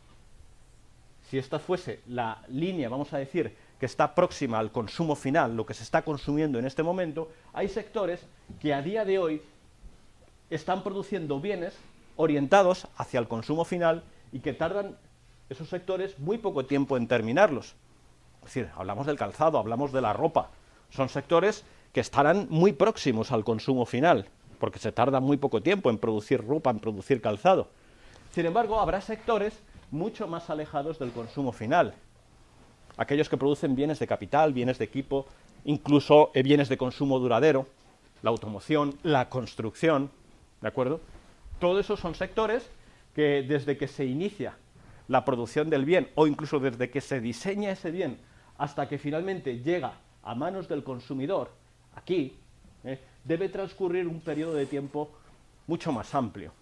si esta fuese la línea, vamos a decir, que está próxima al consumo final, lo que se está consumiendo en este momento, hay sectores que a día de hoy están produciendo bienes orientados hacia el consumo final y que tardan esos sectores muy poco tiempo en terminarlos. Es decir, hablamos del calzado, hablamos de la ropa. Son sectores que estarán muy próximos al consumo final, porque se tarda muy poco tiempo en producir ropa, en producir calzado. Sin embargo, habrá sectores mucho más alejados del consumo final. Aquellos que producen bienes de capital, bienes de equipo, incluso eh, bienes de consumo duradero, la automoción, la construcción, ¿de acuerdo? Todos esos son sectores que desde que se inicia la producción del bien, o incluso desde que se diseña ese bien, hasta que finalmente llega a manos del consumidor, aquí, eh, debe transcurrir un periodo de tiempo mucho más amplio.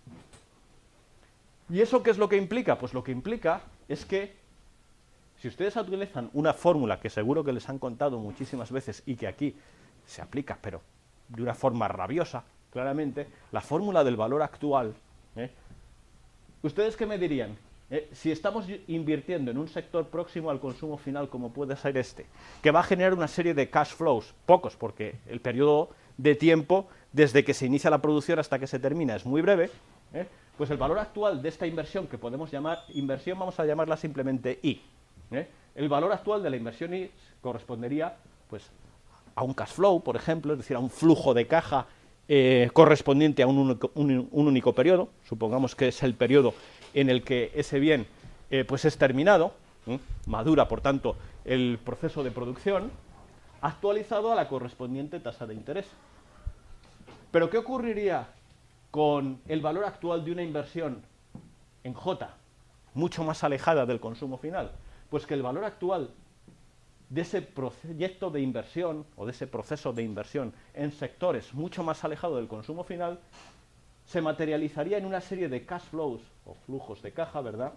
¿Y eso qué es lo que implica? Pues lo que implica es que, si ustedes utilizan una fórmula que seguro que les han contado muchísimas veces y que aquí se aplica, pero de una forma rabiosa, claramente, la fórmula del valor actual, ¿eh? ¿Ustedes qué me dirían? Eh, si estamos invirtiendo en un sector próximo al consumo final, como puede ser este, que va a generar una serie de cash flows, pocos, porque el periodo de tiempo desde que se inicia la producción hasta que se termina es muy breve, ¿eh? Pues el valor actual de esta inversión, que podemos llamar inversión, vamos a llamarla simplemente I. ¿eh? El valor actual de la inversión I correspondería pues, a un cash flow, por ejemplo, es decir, a un flujo de caja eh, correspondiente a un único, un, un único periodo. Supongamos que es el periodo en el que ese bien eh, pues es terminado, ¿eh? madura, por tanto, el proceso de producción, actualizado a la correspondiente tasa de interés. Pero ¿qué ocurriría con el valor actual de una inversión en J, mucho más alejada del consumo final? Pues que el valor actual de ese proyecto de inversión o de ese proceso de inversión en sectores mucho más alejados del consumo final se materializaría en una serie de cash flows o flujos de caja, ¿verdad?,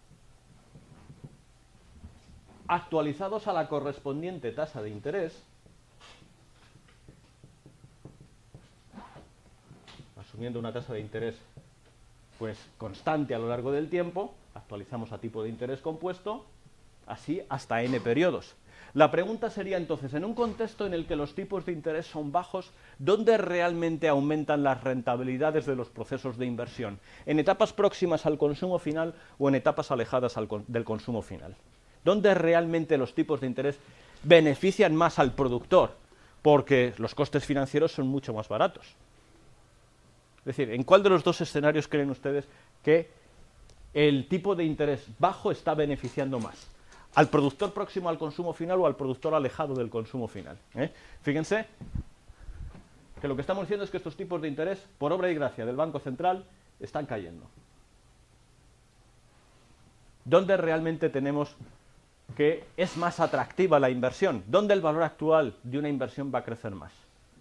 actualizados a la correspondiente tasa de interés, asumiendo una tasa de interés pues constante a lo largo del tiempo, actualizamos a tipo de interés compuesto, así hasta n periodos. La pregunta sería entonces, en un contexto en el que los tipos de interés son bajos, ¿dónde realmente aumentan las rentabilidades de los procesos de inversión? ¿En etapas próximas al consumo final o en etapas alejadas al con- del consumo final? ¿Dónde realmente los tipos de interés benefician más al productor? Porque los costes financieros son mucho más baratos. Es decir, ¿en cuál de los dos escenarios creen ustedes que el tipo de interés bajo está beneficiando más? ¿Al productor próximo al consumo final o al productor alejado del consumo final? ¿Eh? Fíjense que lo que estamos diciendo es que estos tipos de interés, por obra y gracia del Banco Central, están cayendo. ¿Dónde realmente tenemos que es más atractiva la inversión? ¿Dónde el valor actual de una inversión va a crecer más?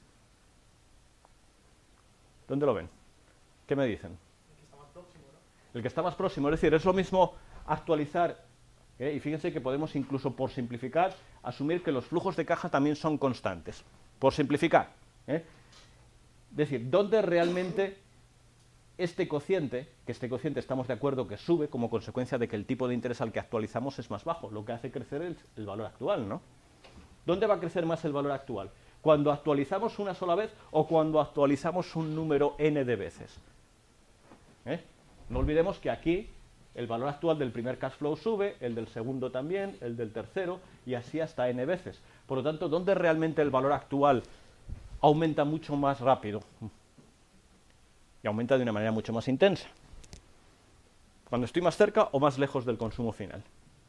¿Dónde lo ven? ¿Qué me dicen? El que está más próximo, ¿no? El que está más próximo, es decir, es lo mismo actualizar, ¿eh? Y fíjense que podemos incluso, por simplificar, asumir que los flujos de caja también son constantes. Por simplificar. ¿eh? Es decir, ¿dónde realmente este cociente, que este cociente estamos de acuerdo que sube como consecuencia de que el tipo de interés al que actualizamos es más bajo, lo que hace crecer el, el valor actual, ¿no? ¿Dónde va a crecer más el valor actual? ¿Cuando actualizamos una sola vez o cuando actualizamos un número n de veces? ¿Eh? No olvidemos que aquí el valor actual del primer cash flow sube, el del segundo también, el del tercero, y así hasta n veces. Por lo tanto, ¿dónde realmente el valor actual aumenta mucho más rápido? Y aumenta de una manera mucho más intensa. ¿Cuando estoy más cerca o más lejos del consumo final?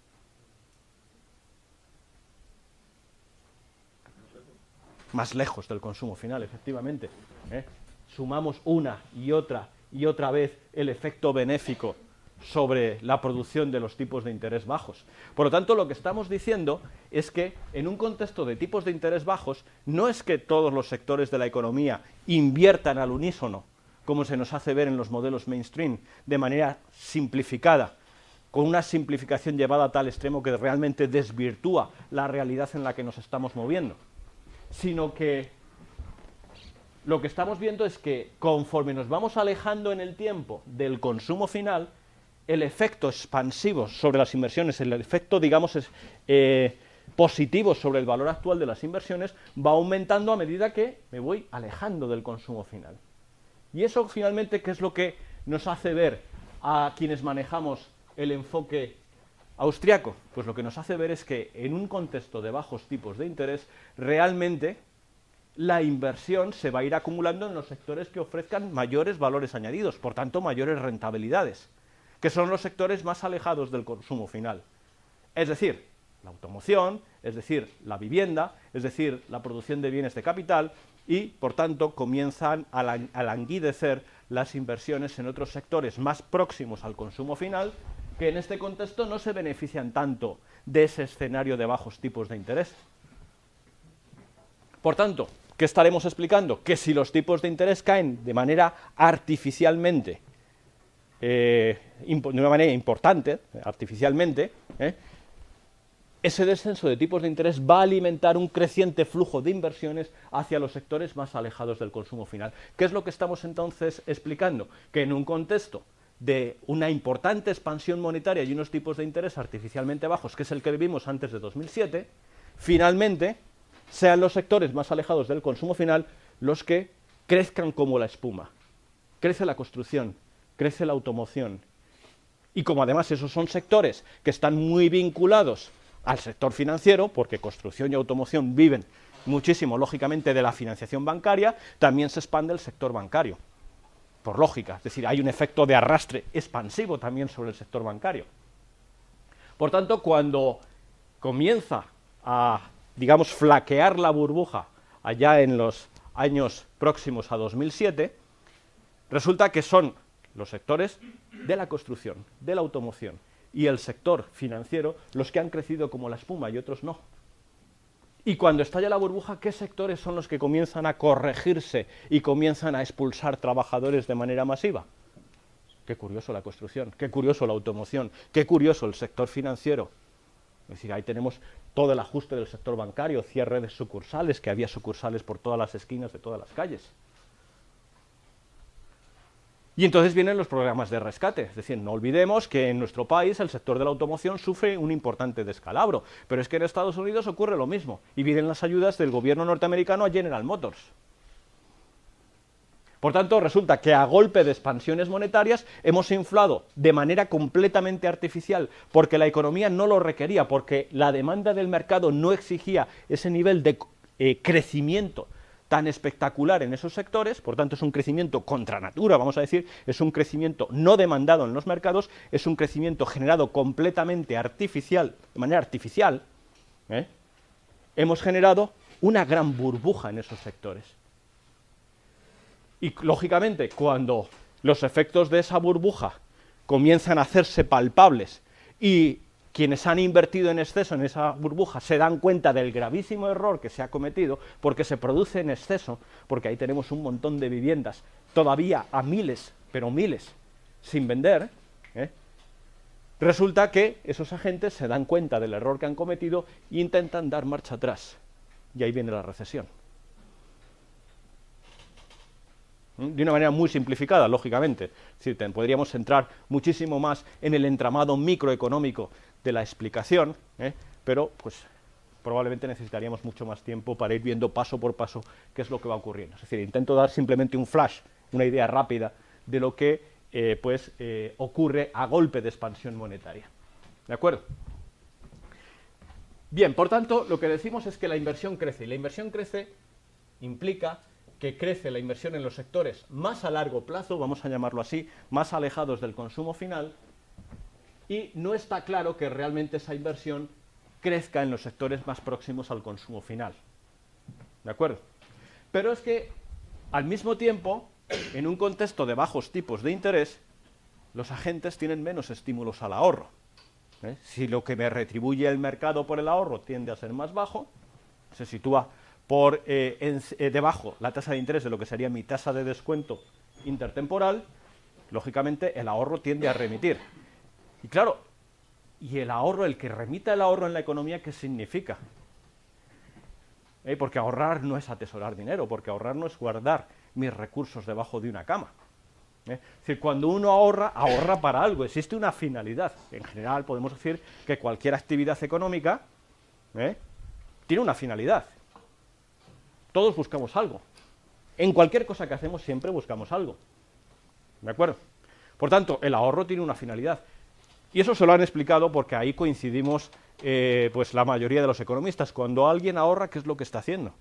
Más lejos del consumo final, efectivamente. ¿Eh? Sumamos una y otra y otra vez el efecto benéfico sobre la producción de los tipos de interés bajos. Por lo tanto, lo que estamos diciendo es que en un contexto de tipos de interés bajos no es que todos los sectores de la economía inviertan al unísono, como se nos hace ver en los modelos mainstream, de manera simplificada, con una simplificación llevada a tal extremo que realmente desvirtúa la realidad en la que nos estamos moviendo, sino que lo que estamos viendo es que conforme nos vamos alejando en el tiempo del consumo final, el efecto expansivo sobre las inversiones, el efecto, digamos, es, eh, positivo sobre el valor actual de las inversiones, va aumentando a medida que me voy alejando del consumo final. Y eso finalmente, ¿qué es lo que nos hace ver a quienes manejamos el enfoque austriaco? Pues lo que nos hace ver es que en un contexto de bajos tipos de interés, realmente la inversión se va a ir acumulando en los sectores que ofrezcan mayores valores añadidos, por tanto mayores rentabilidades, que son los sectores más alejados del consumo final. Es decir, la automoción, es decir, la vivienda, es decir, la producción de bienes de capital, y, por tanto, comienzan a languidecer las inversiones en otros sectores más próximos al consumo final, que en este contexto no se benefician tanto de ese escenario de bajos tipos de interés. Por tanto, ¿qué estaremos explicando? Que si los tipos de interés caen de manera artificialmente, eh, de una manera importante, artificialmente, eh, ese descenso de tipos de interés va a alimentar un creciente flujo de inversiones hacia los sectores más alejados del consumo final. ¿Qué es lo que estamos entonces explicando? Que en un contexto de una importante expansión monetaria y unos tipos de interés artificialmente bajos, que es el que vivimos antes de dos mil siete, finalmente sean los sectores más alejados del consumo final los que crezcan como la espuma. Crece la construcción, crece la automoción. Y como además esos son sectores que están muy vinculados al sector financiero, porque construcción y automoción viven muchísimo, lógicamente, de la financiación bancaria, también se expande el sector bancario, por lógica. Es decir, hay un efecto de arrastre expansivo también sobre el sector bancario. Por tanto, cuando comienza a, digamos, flaquear la burbuja allá en los años próximos a dos mil siete, resulta que son los sectores de la construcción, de la automoción y el sector financiero los que han crecido como la espuma y otros no. Y cuando estalla la burbuja, ¿qué sectores son los que comienzan a corregirse y comienzan a expulsar trabajadores de manera masiva? Qué curioso la construcción, qué curioso la automoción, qué curioso el sector financiero. Es decir, ahí tenemos todo el ajuste del sector bancario, cierre de sucursales, que había sucursales por todas las esquinas de todas las calles. Y entonces vienen los programas de rescate, es decir, no olvidemos que en nuestro país el sector de la automoción sufre un importante descalabro, pero es que en Estados Unidos ocurre lo mismo, y vienen las ayudas del gobierno norteamericano a General Motors. Por tanto, resulta que a golpe de expansiones monetarias hemos inflado de manera completamente artificial, porque la economía no lo requería, porque la demanda del mercado no exigía ese nivel de eh, crecimiento tan espectacular en esos sectores, por tanto es un crecimiento contra natura, vamos a decir, es un crecimiento no demandado en los mercados, es un crecimiento generado completamente artificial, de manera artificial, ¿eh? Hemos generado una gran burbuja en esos sectores. Y, lógicamente, cuando los efectos de esa burbuja comienzan a hacerse palpables y quienes han invertido en exceso en esa burbuja se dan cuenta del gravísimo error que se ha cometido, porque se produce en exceso, porque ahí tenemos un montón de viviendas todavía a miles, pero miles, sin vender, ¿eh? Resulta que esos agentes se dan cuenta del error que han cometido e intentan dar marcha atrás. Y ahí viene la recesión. de una manera muy simplificada, lógicamente. Es decir, ten, podríamos entrar muchísimo más en el entramado microeconómico de la explicación, ¿eh? pero pues probablemente necesitaríamos mucho más tiempo para ir viendo paso por paso qué es lo que va ocurriendo. Es decir, intento dar simplemente un flash, una idea rápida de lo que eh, pues, eh, ocurre a golpe de expansión monetaria. ¿De acuerdo? Bien, por tanto, lo que decimos es que la inversión crece, y la inversión crece implica que crece la inversión en los sectores más a largo plazo, vamos a llamarlo así, más alejados del consumo final, y no está claro que realmente esa inversión crezca en los sectores más próximos al consumo final. ¿De acuerdo? Pero es que, al mismo tiempo, en un contexto de bajos tipos de interés, los agentes tienen menos estímulos al ahorro. ¿Eh? Si lo que me retribuye el mercado por el ahorro tiende a ser más bajo, se sitúa por eh, en, eh, debajo la tasa de interés de lo que sería mi tasa de descuento intertemporal, lógicamente el ahorro tiende a remitir. Y claro, ¿y el ahorro, el que remita el ahorro en la economía, qué significa? ¿Eh? Porque ahorrar no es atesorar dinero, porque ahorrar no es guardar mis recursos debajo de una cama. ¿Eh? Es decir, cuando uno ahorra, ahorra para algo, existe una finalidad. En general podemos decir que cualquier actividad económica ¿eh? tiene una finalidad. Todos buscamos algo. En cualquier cosa que hacemos siempre buscamos algo. ¿De acuerdo? Por tanto, el ahorro tiene una finalidad. Y eso se lo han explicado porque ahí coincidimos eh, pues la mayoría de los economistas. Cuando alguien ahorra, ¿qué es lo que está haciendo?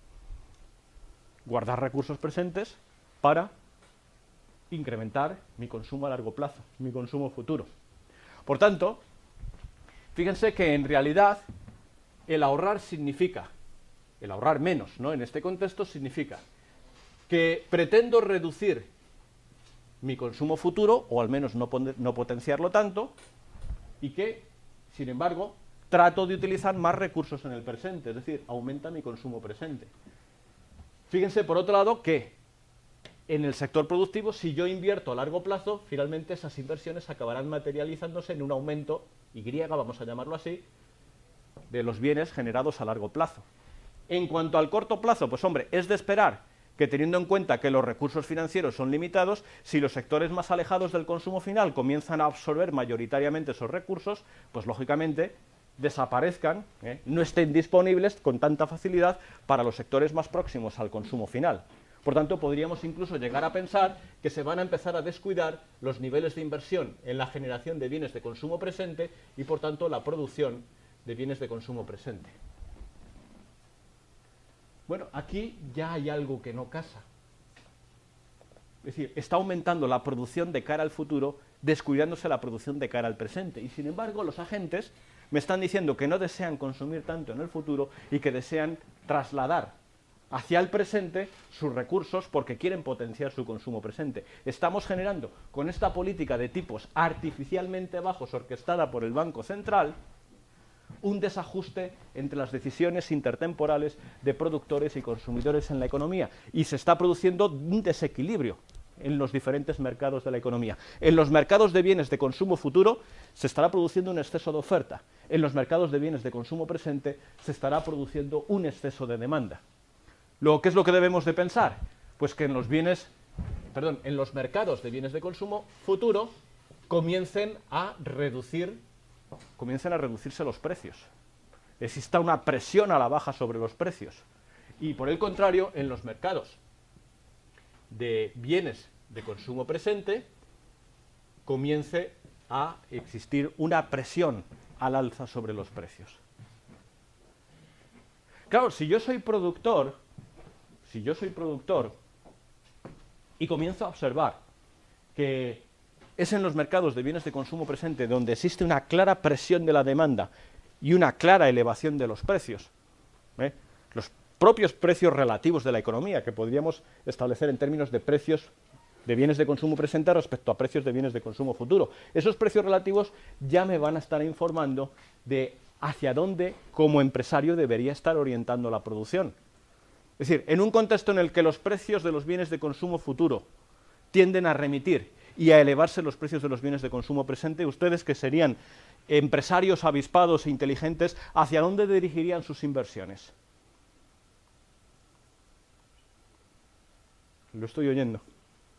Guardar recursos presentes para incrementar mi consumo a largo plazo, mi consumo futuro. Por tanto, fíjense que en realidad el ahorrar significa, el ahorrar menos, ¿no? En este contexto significa que pretendo reducir mi consumo futuro, o al menos no, no potenciarlo tanto, y que, sin embargo, trato de utilizar más recursos en el presente, es decir, aumenta mi consumo presente. Fíjense, por otro lado, que en el sector productivo, si yo invierto a largo plazo, finalmente esas inversiones acabarán materializándose en un aumento, Y, vamos a llamarlo así, de los bienes generados a largo plazo. En cuanto al corto plazo, pues hombre, es de esperar que, teniendo en cuenta que los recursos financieros son limitados, si los sectores más alejados del consumo final comienzan a absorber mayoritariamente esos recursos, pues lógicamente desaparezcan, ¿eh? no estén disponibles con tanta facilidad para los sectores más próximos al consumo final. Por tanto, podríamos incluso llegar a pensar que se van a empezar a descuidar los niveles de inversión en la generación de bienes de consumo presente y, por tanto, la producción de bienes de consumo presente. Bueno, aquí ya hay algo que no casa. Es decir, está aumentando la producción de cara al futuro, descuidándose la producción de cara al presente. Y, sin embargo, los agentes me están diciendo que no desean consumir tanto en el futuro y que desean trasladar hacia el presente sus recursos porque quieren potenciar su consumo presente. Estamos generando, con esta política de tipos artificialmente bajos orquestada por el Banco Central, un desajuste entre las decisiones intertemporales de productores y consumidores en la economía, y se está produciendo un desequilibrio en los diferentes mercados de la economía. En los mercados de bienes de consumo futuro se estará produciendo un exceso de oferta, en los mercados de bienes de consumo presente se estará produciendo un exceso de demanda. Lo, ¿Qué es lo que debemos de pensar? Pues que en los bienes, perdón, en los mercados de bienes de consumo futuro comiencen a reducir, comiencen a reducirse los precios. Exista una presión a la baja sobre los precios. Y por el contrario, en los mercados de bienes de consumo presente comience a existir una presión al alza sobre los precios. Claro, si yo soy productor, si yo soy productor y comienzo a observar que es en los mercados de bienes de consumo presente donde existe una clara presión de la demanda y una clara elevación de los precios, ¿eh? los propios precios relativos de la economía, que podríamos establecer en términos de precios de bienes de consumo presente respecto a precios de bienes de consumo futuro. Esos precios relativos ya me van a estar informando de hacia dónde, como empresario, debería estar orientando la producción. Es decir, en un contexto en el que los precios de los bienes de consumo futuro tienden a remitir y a elevarse los precios de los bienes de consumo presente, ustedes, que serían empresarios avispados e inteligentes, ¿hacia dónde dirigirían sus inversiones? Lo estoy oyendo.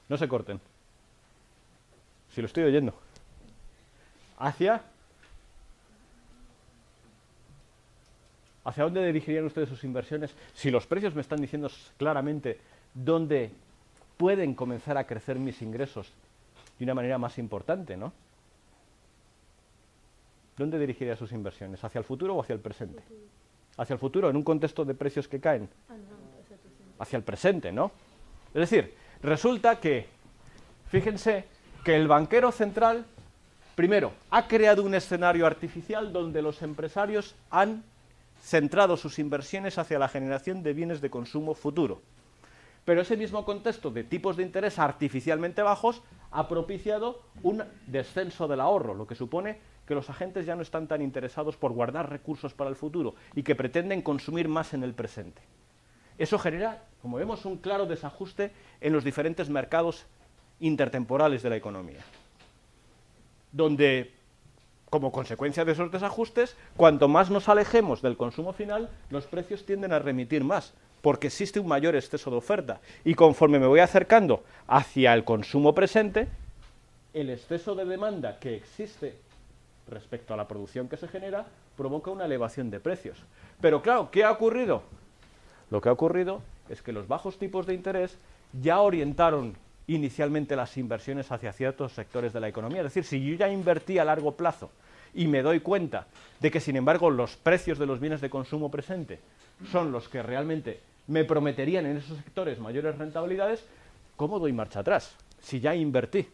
No se corten. Si lo estoy oyendo. Hacia... ¿Hacia dónde dirigirían ustedes sus inversiones? Si los precios me están diciendo claramente dónde pueden comenzar a crecer mis ingresos de una manera más importante, ¿no? ¿Dónde dirigiría sus inversiones? ¿Hacia el futuro o hacia el presente? Hacia el futuro, en un contexto de precios que caen. Hacia el presente, ¿no? Es decir, resulta que, fíjense, que el banquero central, primero, ha creado un escenario artificial donde los empresarios han centrado sus inversiones hacia la generación de bienes de consumo futuro. Pero ese mismo contexto de tipos de interés artificialmente bajos ha propiciado un descenso del ahorro, lo que supone que los agentes ya no están tan interesados por guardar recursos para el futuro y que pretenden consumir más en el presente. Eso genera, como vemos, un claro desajuste en los diferentes mercados intertemporales de la economía, donde, como consecuencia de esos desajustes, cuanto más nos alejemos del consumo final, los precios tienden a remitir más, porque existe un mayor exceso de oferta. Y conforme me voy acercando hacia el consumo presente, el exceso de demanda que existe respecto a la producción que se genera provoca una elevación de precios. Pero claro, ¿qué ha ocurrido? Lo que ha ocurrido es que los bajos tipos de interés ya orientaron inicialmente las inversiones hacia ciertos sectores de la economía. Es decir, si yo ya invertí a largo plazo y me doy cuenta de que, sin embargo, los precios de los bienes de consumo presente son los que realmente me prometerían en esos sectores mayores rentabilidades, ¿cómo doy marcha atrás? Si ya invertí.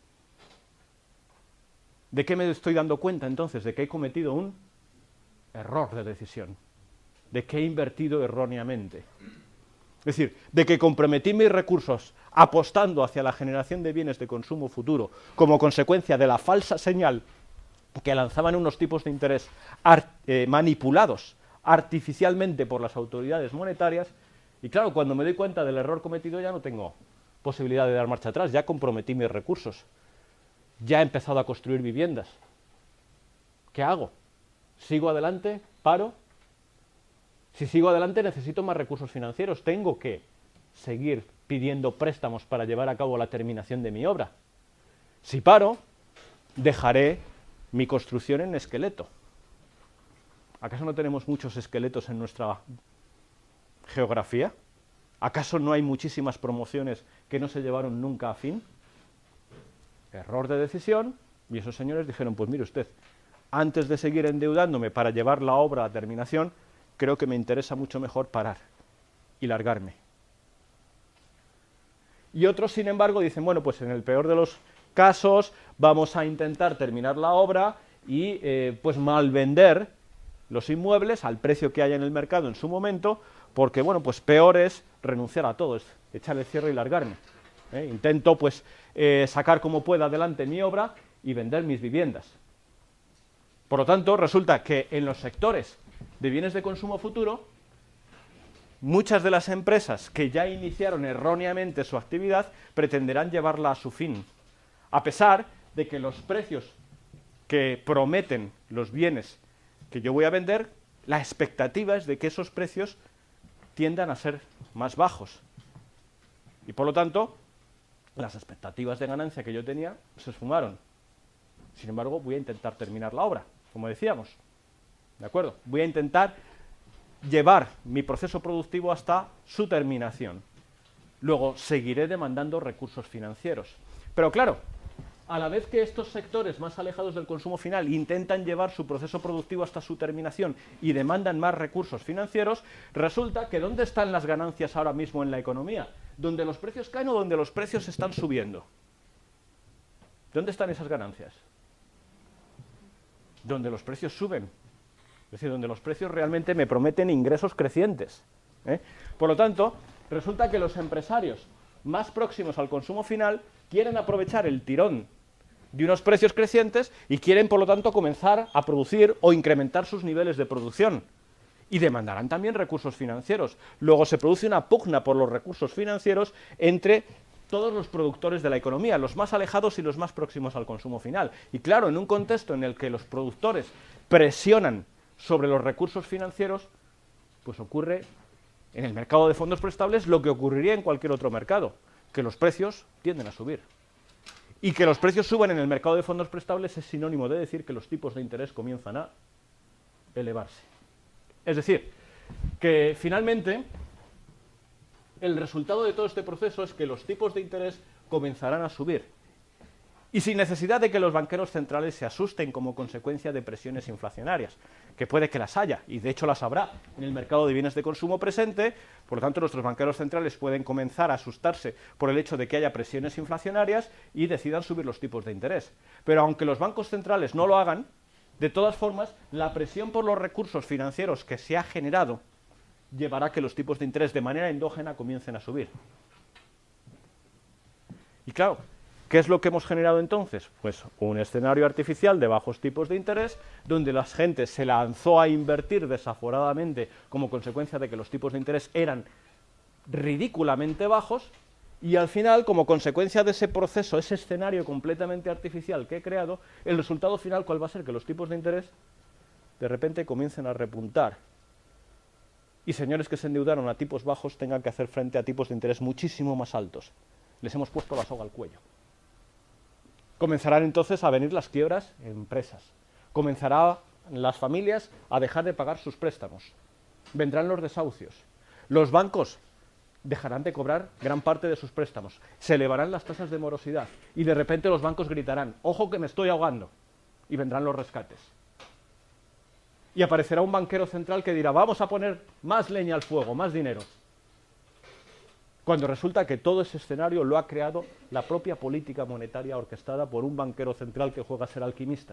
¿De qué me estoy dando cuenta entonces? De que he cometido un error de decisión, de que he invertido erróneamente. Es decir, de que comprometí mis recursos apostando hacia la generación de bienes de consumo futuro como consecuencia de la falsa señal que lanzaban unos tipos de interés eh, manipulados artificialmente por las autoridades monetarias, y claro, cuando me doy cuenta del error cometido ya no tengo posibilidad de dar marcha atrás, ya comprometí mis recursos, ya he empezado a construir viviendas. ¿Qué hago? ¿Sigo adelante? ¿Paro? Si sigo adelante necesito más recursos financieros, tengo que seguir pidiendo préstamos para llevar a cabo la terminación de mi obra. Si paro, dejaré mi construcción en esqueleto. ¿Acaso no tenemos muchos esqueletos en nuestra geografía? ¿Acaso no hay muchísimas promociones que no se llevaron nunca a fin? Error de decisión, y esos señores dijeron, pues mire usted, antes de seguir endeudándome para llevar la obra a terminación, creo que me interesa mucho mejor parar y largarme. Y otros, sin embargo, dicen, bueno, pues en el peor de los casos vamos a intentar terminar la obra y eh, pues malvender los inmuebles al precio que haya en el mercado en su momento, porque, bueno, pues peor es renunciar a todo, es echar el cierre y largarme. ¿eh? Intento, pues, eh, sacar como pueda adelante mi obra y vender mis viviendas. Por lo tanto, resulta que en los sectores de bienes de consumo futuro, muchas de las empresas que ya iniciaron erróneamente su actividad pretenderán llevarla a su fin, a pesar de que los precios que prometen los bienes que yo voy a vender, la expectativa es de que esos precios tiendan a ser más bajos. Y por lo tanto, las expectativas de ganancia que yo tenía se esfumaron. Sin embargo, voy a intentar terminar la obra, como decíamos. ¿De acuerdo? Voy a intentar llevar mi proceso productivo hasta su terminación. Luego, seguiré demandando recursos financieros. Pero claro, a la vez que estos sectores más alejados del consumo final intentan llevar su proceso productivo hasta su terminación y demandan más recursos financieros, resulta que ¿dónde están las ganancias ahora mismo en la economía? ¿Donde los precios caen o donde los precios están subiendo? ¿Dónde están esas ganancias? Donde los precios suben. Es decir, donde los precios realmente me prometen ingresos crecientes. ¿eh? Por lo tanto, resulta que los empresarios más próximos al consumo final quieren aprovechar el tirón de unos precios crecientes y quieren, por lo tanto, comenzar a producir o incrementar sus niveles de producción. Y demandarán también recursos financieros. Luego se produce una pugna por los recursos financieros entre todos los productores de la economía, los más alejados y los más próximos al consumo final. Y claro, en un contexto en el que los productores presionan sobre los recursos financieros, pues ocurre en el mercado de fondos prestables lo que ocurriría en cualquier otro mercado. que los precios tienden a subir. Y que los precios suban en el mercado de fondos prestables es sinónimo de decir que los tipos de interés comienzan a elevarse. Es decir, que finalmente el resultado de todo este proceso es que los tipos de interés comenzarán a subir. Y sin necesidad de que los banqueros centrales se asusten como consecuencia de presiones inflacionarias, que puede que las haya, y de hecho las habrá en el mercado de bienes de consumo presente. Por lo tanto, nuestros banqueros centrales pueden comenzar a asustarse por el hecho de que haya presiones inflacionarias y decidan subir los tipos de interés. Pero aunque los bancos centrales no lo hagan, de todas formas, la presión por los recursos financieros que se ha generado llevará a que los tipos de interés de manera endógena comiencen a subir. Y claro, ¿qué es lo que hemos generado entonces? Pues un escenario artificial de bajos tipos de interés, donde la gente se lanzó a invertir desaforadamente como consecuencia de que los tipos de interés eran ridículamente bajos, y al final, como consecuencia de ese proceso, ese escenario completamente artificial que he creado, el resultado final, ¿cuál va a ser? Que los tipos de interés de repente comiencen a repuntar. Y señores que se endeudaron a tipos bajos tengan que hacer frente a tipos de interés muchísimo más altos. Les hemos puesto la soga al cuello. Comenzarán entonces a venir las quiebras en empresas. Comenzarán las familias a dejar de pagar sus préstamos. Vendrán los desahucios. Los bancos dejarán de cobrar gran parte de sus préstamos. Se elevarán las tasas de morosidad. Y de repente los bancos gritarán: ¡ojo que me estoy ahogando! Y vendrán los rescates. Y aparecerá un banquero central que dirá: vamos a poner más leña al fuego, más dinero. Cuando resulta que todo ese escenario lo ha creado la propia política monetaria orquestada por un banquero central que juega a ser alquimista.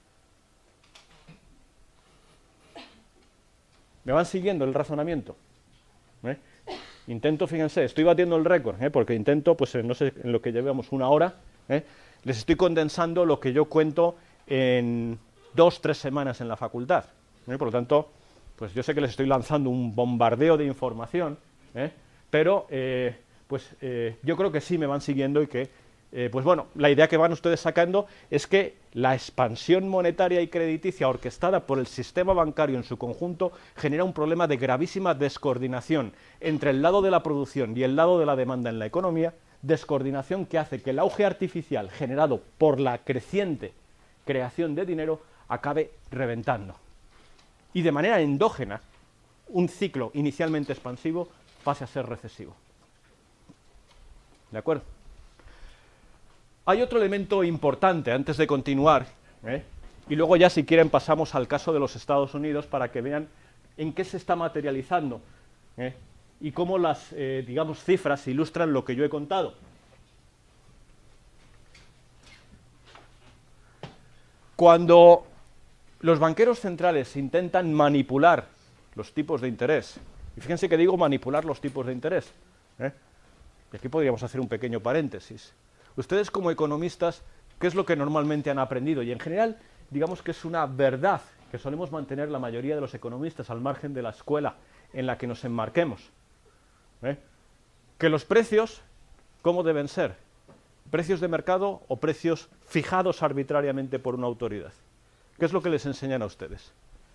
¿Me van siguiendo el razonamiento? ¿Eh? Intento, fíjense, estoy batiendo el récord, ¿eh? porque intento, pues no sé, en lo que llevamos una hora, ¿eh? les estoy condensando lo que yo cuento en dos, tres semanas en la facultad. ¿eh? Por lo tanto, pues yo sé que les estoy lanzando un bombardeo de información, ¿eh? pero eh, pues eh, yo creo que sí me van siguiendo y que, eh, pues bueno, la idea que van ustedes sacando es que la expansión monetaria y crediticia orquestada por el sistema bancario en su conjunto genera un problema de gravísima descoordinación entre el lado de la producción y el lado de la demanda en la economía, descoordinación que hace que el auge artificial generado por la creciente creación de dinero acabe reventando. Y de manera endógena, un ciclo inicialmente expansivo pase a ser recesivo. ¿De acuerdo? Hay otro elemento importante antes de continuar, ¿eh? y luego ya si quieren pasamos al caso de los Estados Unidos para que vean en qué se está materializando, ¿eh? y cómo las, eh, digamos, cifras ilustran lo que yo he contado. Cuando los banqueros centrales intentan manipular los tipos de interés, y fíjense que digo manipular los tipos de interés, ¿eh? y aquí podríamos hacer un pequeño paréntesis. Ustedes como economistas, ¿qué es lo que normalmente han aprendido? Y en general, digamos que es una verdad que solemos mantener la mayoría de los economistas al margen de la escuela en la que nos enmarquemos. ¿eh? Que los precios, ¿cómo deben ser? ¿Precios de mercado o precios fijados arbitrariamente por una autoridad? ¿Qué es lo que les enseñan a ustedes?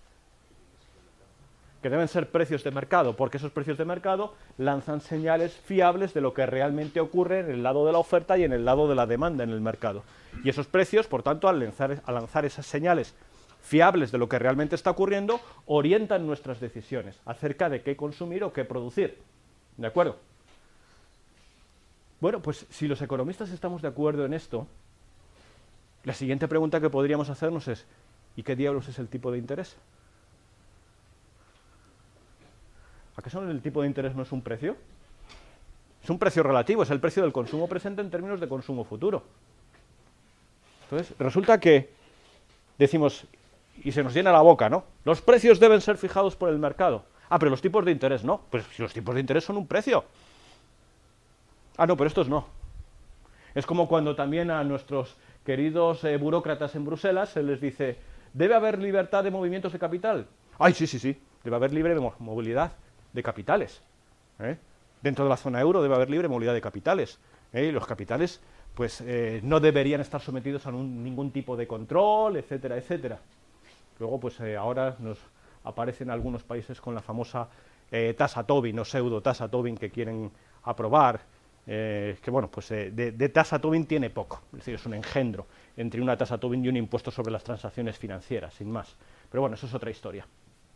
Que deben ser precios de mercado, porque esos precios de mercado lanzan señales fiables de lo que realmente ocurre en el lado de la oferta y en el lado de la demanda en el mercado. Y esos precios, por tanto, al lanzar, al lanzar esas señales fiables de lo que realmente está ocurriendo, orientan nuestras decisiones acerca de qué consumir o qué producir. ¿De acuerdo? Bueno, pues si los economistas estamos de acuerdo en esto, la siguiente pregunta que podríamos hacernos es: ¿y qué diablos es el tipo de interés? ¿Acaso el tipo de interés no es un precio? Es un precio relativo, es el precio del consumo presente en términos de consumo futuro. Entonces, resulta que decimos, y se nos llena la boca, ¿no? Los precios deben ser fijados por el mercado. Ah, pero los tipos de interés no. Pues si los tipos de interés son un precio. Ah, no, pero estos no. Es como cuando también a nuestros queridos eh, burócratas en Bruselas se les dice: ¿debe haber libertad de movimientos de capital? Ay, sí, sí, sí, debe haber libre mo- movilidad de capitales. ¿eh? Dentro de la zona euro debe haber libre movilidad de capitales. ¿eh? Y los capitales pues eh, no deberían estar sometidos a un, ningún tipo de control, etcétera, etcétera. Luego, pues eh, ahora nos aparecen algunos países con la famosa eh, tasa Tobin o pseudo tasa Tobin que quieren aprobar eh, que bueno, pues eh, de, de tasa Tobin tiene poco, es decir, es un engendro entre una tasa Tobin y un impuesto sobre las transacciones financieras, sin más. Pero bueno, eso es otra historia.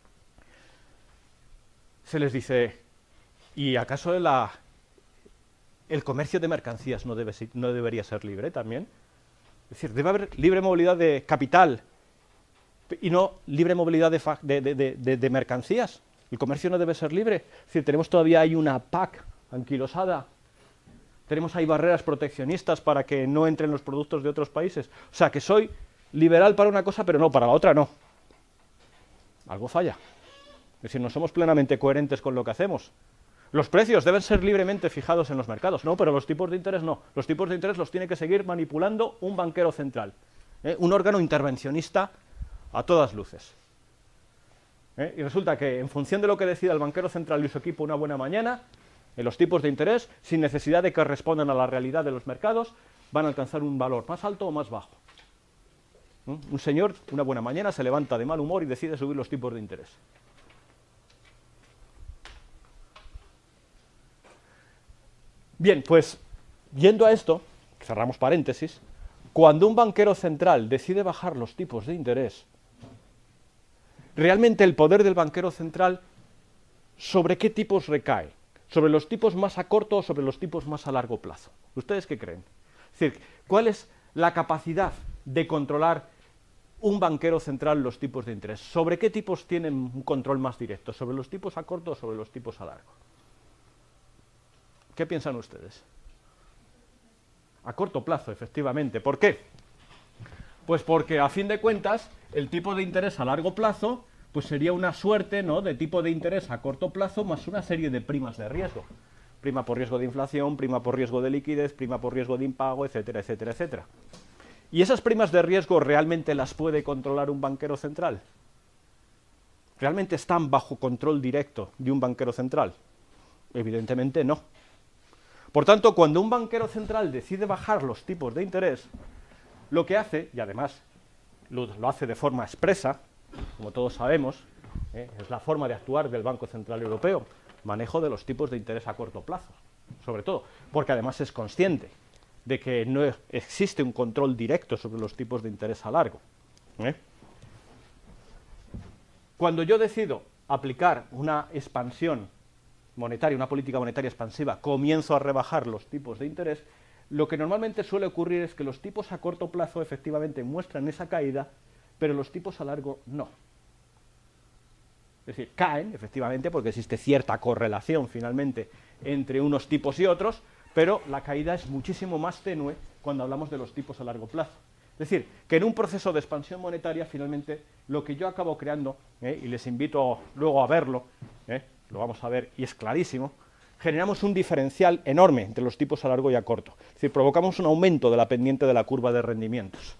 Se les dice, ¿y acaso la, el comercio de mercancías no, debe, no debería ser libre también? Es decir, debe haber libre movilidad de capital y no libre movilidad de, de, de, de, de mercancías. El comercio no debe ser libre. Es decir, tenemos todavía ahí una P A C anquilosada. Tenemos ahí barreras proteccionistas para que no entren los productos de otros países. O sea, que soy liberal para una cosa, pero no, para la otra no. Algo falla. Es decir, no somos plenamente coherentes con lo que hacemos. Los precios deben ser libremente fijados en los mercados. No, pero los tipos de interés no. Los tipos de interés los tiene que seguir manipulando un banquero central. ¿eh? Un órgano intervencionista a todas luces. ¿eh? Y resulta que, en función de lo que decida el banquero central y su equipo una buena mañana, en los tipos de interés, sin necesidad de que respondan a la realidad de los mercados, van a alcanzar un valor más alto o más bajo. ¿eh? Un señor, una buena mañana, se levanta de mal humor y decide subir los tipos de interés. Bien, pues, yendo a esto, cerramos paréntesis, cuando un banquero central decide bajar los tipos de interés, realmente el poder del banquero central, ¿sobre qué tipos recae? ¿Sobre los tipos más a corto o sobre los tipos más a largo plazo? ¿Ustedes qué creen? Es decir, ¿cuál es la capacidad de controlar un banquero central los tipos de interés? ¿Sobre qué tipos tienen un control más directo? ¿Sobre los tipos a corto o sobre los tipos a largo? ¿Qué piensan ustedes? A corto plazo, efectivamente. ¿Por qué? Pues porque, a fin de cuentas, el tipo de interés a largo plazo pues sería una suerte, ¿no?, de tipo de interés a corto plazo más una serie de primas de riesgo. Prima por riesgo de inflación, prima por riesgo de liquidez, prima por riesgo de impago, etcétera, etcétera, etcétera. ¿Y esas primas de riesgo realmente las puede controlar un banquero central? ¿Realmente están bajo control directo de un banquero central? Evidentemente no. Por tanto, cuando un banquero central decide bajar los tipos de interés, lo que hace, y además lo, lo hace de forma expresa, como todos sabemos, ¿eh? es la forma de actuar del Banco Central Europeo, manejo de los tipos de interés a corto plazo, sobre todo, porque además es consciente de que no existe un control directo sobre los tipos de interés a largo. ¿eh? Cuando yo decido aplicar una expansión monetaria, una política monetaria expansiva, comienzo a rebajar los tipos de interés, lo que normalmente suele ocurrir es que los tipos a corto plazo efectivamente muestran esa caída, pero los tipos a largo no. Es decir, caen, efectivamente, porque existe cierta correlación finalmente entre unos tipos y otros, pero la caída es muchísimo más tenue cuando hablamos de los tipos a largo plazo. Es decir, que en un proceso de expansión monetaria, finalmente, lo que yo acabo creando, ¿eh? y les invito luego a verlo, ¿eh? lo vamos a ver y es clarísimo, generamos un diferencial enorme entre los tipos a largo y a corto. Es decir, provocamos un aumento de la pendiente de la curva de rendimientos.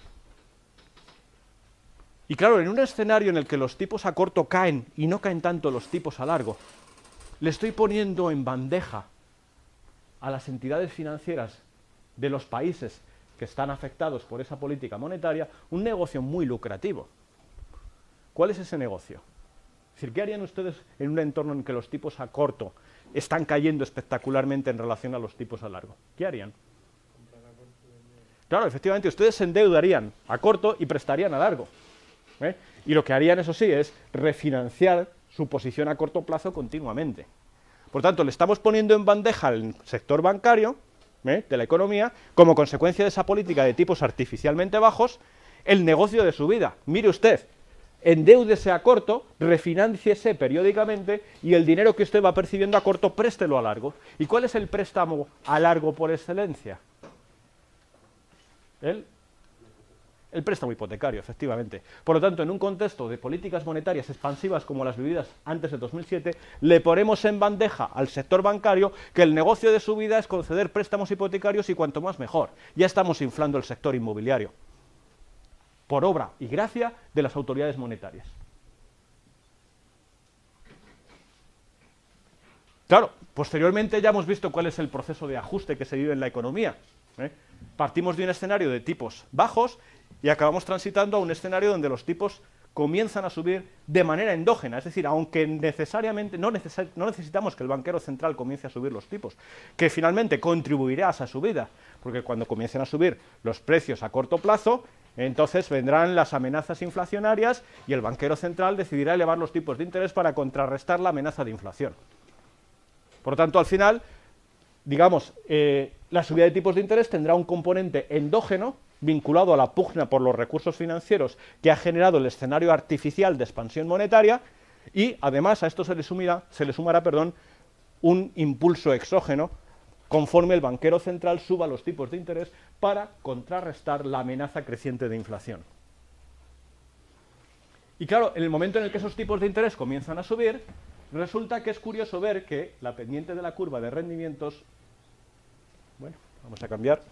Y claro, en un escenario en el que los tipos a corto caen y no caen tanto los tipos a largo, le estoy poniendo en bandeja a las entidades financieras de los países que están afectados por esa política monetaria un negocio muy lucrativo. ¿Cuál es ese negocio? Es decir, ¿qué harían ustedes en un entorno en que los tipos a corto están cayendo espectacularmente en relación a los tipos a largo? ¿Qué harían? Claro, efectivamente, ustedes se endeudarían a corto y prestarían a largo. ¿eh? Y lo que harían, eso sí, es refinanciar su posición a corto plazo continuamente. Por tanto, le estamos poniendo en bandeja al sector bancario, ¿eh? de la economía, como consecuencia de esa política de tipos artificialmente bajos, el negocio de su vida. Mire usted, endéudese a corto, refinanciese periódicamente y el dinero que usted va percibiendo a corto, préstelo a largo. ¿Y cuál es el préstamo a largo por excelencia? El, el préstamo hipotecario, efectivamente. Por lo tanto, en un contexto de políticas monetarias expansivas como las vividas antes de dos mil siete, le ponemos en bandeja al sector bancario que el negocio de su vida es conceder préstamos hipotecarios y cuanto más mejor. Ya estamos inflando el sector inmobiliario, por obra y gracia de las autoridades monetarias. Claro, posteriormente ya hemos visto cuál es el proceso de ajuste que se vive en la economía. ¿eh? Partimos de un escenario de tipos bajos y acabamos transitando a un escenario donde los tipos comienzan a subir de manera endógena, es decir, aunque necesariamente no, neces no necesitamos que el banquero central comience a subir los tipos, que finalmente contribuirá a esa subida, porque cuando comiencen a subir los precios a corto plazo, entonces vendrán las amenazas inflacionarias y el banquero central decidirá elevar los tipos de interés para contrarrestar la amenaza de inflación. Por lo tanto, al final, digamos, eh, la subida de tipos de interés tendrá un componente endógeno vinculado a la pugna por los recursos financieros que ha generado el escenario artificial de expansión monetaria, y además a esto se le sumará, se le sumará perdón, un impulso exógeno conforme el banquero central suba los tipos de interés para contrarrestar la amenaza creciente de inflación. Y claro, en el momento en el que esos tipos de interés comienzan a subir, resulta que es curioso ver que la pendiente de la curva de rendimientos, bueno, vamos a cambiar,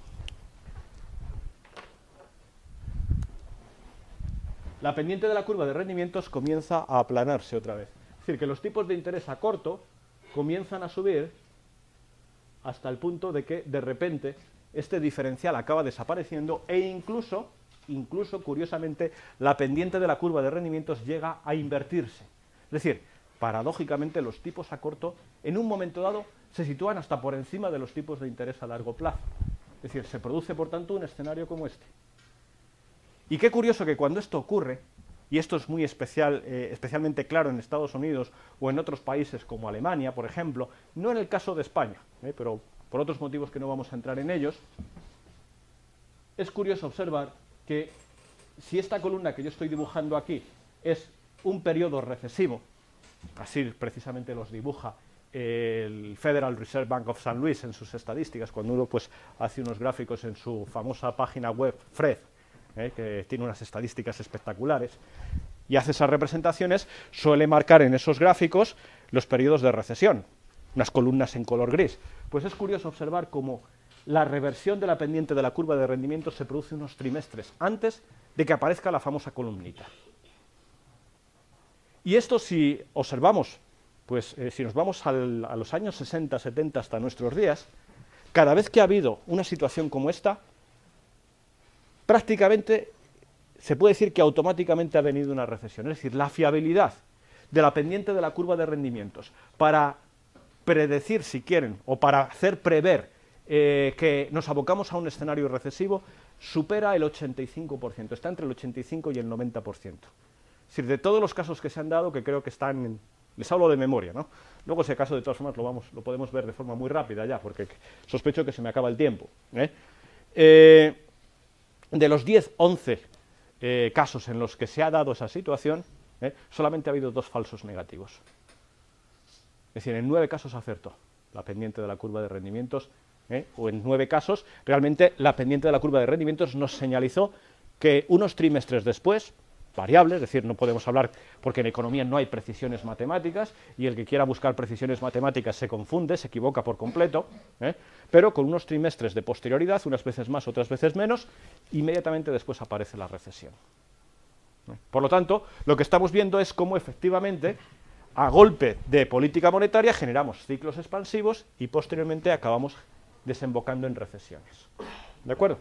la pendiente de la curva de rendimientos comienza a aplanarse otra vez. Es decir, que los tipos de interés a corto comienzan a subir hasta el punto de que, de repente, este diferencial acaba desapareciendo e incluso, incluso, curiosamente, la pendiente de la curva de rendimientos llega a invertirse. Es decir, paradójicamente, los tipos a corto, en un momento dado, se sitúan hasta por encima de los tipos de interés a largo plazo. Es decir, se produce, por tanto, un escenario como este. Y qué curioso que cuando esto ocurre, y esto es muy especial, eh, especialmente claro en Estados Unidos o en otros países como Alemania, por ejemplo, no en el caso de España, eh, pero por otros motivos que no vamos a entrar en ellos, es curioso observar que si esta columna que yo estoy dibujando aquí es un periodo recesivo, así precisamente los dibuja el Federal Reserve Bank of Saint Louis en sus estadísticas, cuando uno pues, hace unos gráficos en su famosa página web, F R E D, Eh, que tiene unas estadísticas espectaculares, y hace esas representaciones, suele marcar en esos gráficos los periodos de recesión, unas columnas en color gris. Pues es curioso observar cómo la reversión de la pendiente de la curva de rendimiento se produce unos trimestres antes de que aparezca la famosa columnita. Y esto, si observamos, pues eh, si nos vamos al, a los años sesenta, setenta hasta nuestros días, cada vez que ha habido una situación como esta, prácticamente se puede decir que automáticamente ha venido una recesión. Es decir, la fiabilidad de la pendiente de la curva de rendimientos para predecir, si quieren, o para hacer prever eh, que nos abocamos a un escenario recesivo, supera el ochenta y cinco por ciento, está entre el ochenta y cinco y el noventa por ciento. Es decir, de todos los casos que se han dado, que creo que están, en, les hablo de memoria, ¿no? Luego, si acaso, de todas formas, lo, vamos, lo podemos ver de forma muy rápida ya, porque sospecho que se me acaba el tiempo. ¿eh? Eh, De los diez, once eh, casos en los que se ha dado esa situación, eh, solamente ha habido dos falsos negativos. Es decir, en nueve casos acertó la pendiente de la curva de rendimientos, eh, o en nueve casos, realmente la pendiente de la curva de rendimientos nos señalizó que unos trimestres después, variable, es decir, no podemos hablar, porque en economía no hay precisiones matemáticas, y el que quiera buscar precisiones matemáticas se confunde, se equivoca por completo, ¿eh? pero con unos trimestres de posterioridad, unas veces más, otras veces menos, inmediatamente después aparece la recesión. ¿eh? Por lo tanto, lo que estamos viendo es cómo efectivamente, a golpe de política monetaria, generamos ciclos expansivos y posteriormente acabamos desembocando en recesiones. ¿De acuerdo?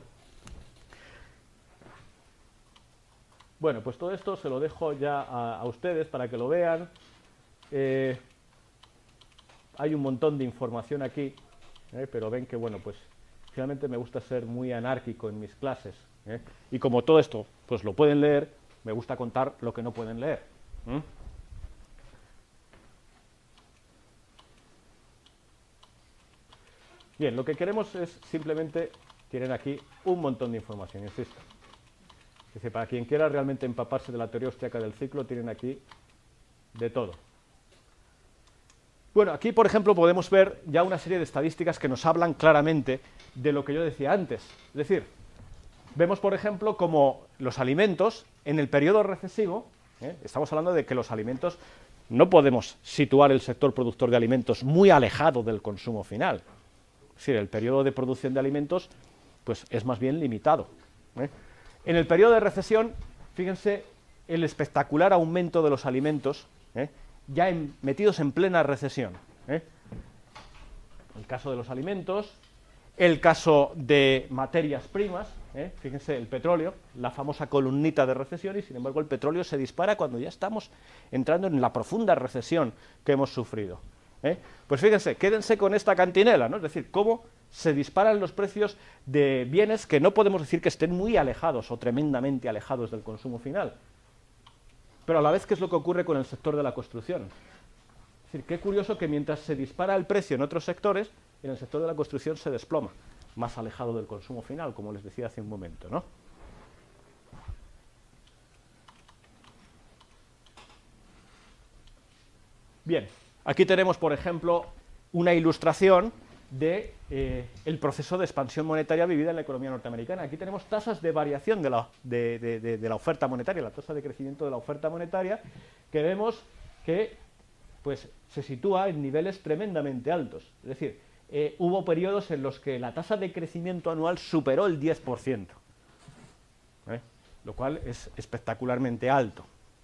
Bueno, pues todo esto se lo dejo ya a, a ustedes para que lo vean. Eh, hay un montón de información aquí, eh, pero ven que, bueno, pues finalmente me gusta ser muy anárquico en mis clases. Eh, y como todo esto, pues lo pueden leer, me gusta contar lo que no pueden leer. ¿Mm? Bien, lo que queremos es simplemente, tienen aquí un montón de información, insisto. Es decir, para quien quiera realmente empaparse de la teoría austriaca del ciclo, tienen aquí de todo. Bueno, aquí, por ejemplo, podemos ver ya una serie de estadísticas que nos hablan claramente de lo que yo decía antes. Es decir, vemos, por ejemplo, como los alimentos, en el periodo recesivo, ¿eh? estamos hablando de que los alimentos, no podemos situar el sector productor de alimentos muy alejado del consumo final. Es decir, el periodo de producción de alimentos pues, es más bien limitado. ¿eh? En el periodo de recesión, fíjense el espectacular aumento de los alimentos, ¿eh? ya en, metidos en plena recesión. ¿eh? El caso de los alimentos, el caso de materias primas, ¿eh? Fíjense, el petróleo, la famosa columnita de recesión, y sin embargo el petróleo se dispara cuando ya estamos entrando en la profunda recesión que hemos sufrido. ¿eh? Pues fíjense, quédense con esta cantinela, ¿no? Es decir, cómo se disparan los precios de bienes que no podemos decir que estén muy alejados o tremendamente alejados del consumo final. Pero a la vez, ¿qué es lo que ocurre con el sector de la construcción? Es decir, qué curioso que mientras se dispara el precio en otros sectores, en el sector de la construcción se desploma, más alejado del consumo final, como les decía hace un momento, ¿no? Bien, aquí tenemos, por ejemplo, una ilustración de eh, el proceso de expansión monetaria vivida en la economía norteamericana. Aquí tenemos tasas de variación de la, de, de, de, de la oferta monetaria, la tasa de crecimiento de la oferta monetaria, que vemos que pues, se sitúa en niveles tremendamente altos. Es decir, eh, hubo periodos en los que la tasa de crecimiento anual superó el diez por ciento, ¿eh? Lo cual es espectacularmente alto.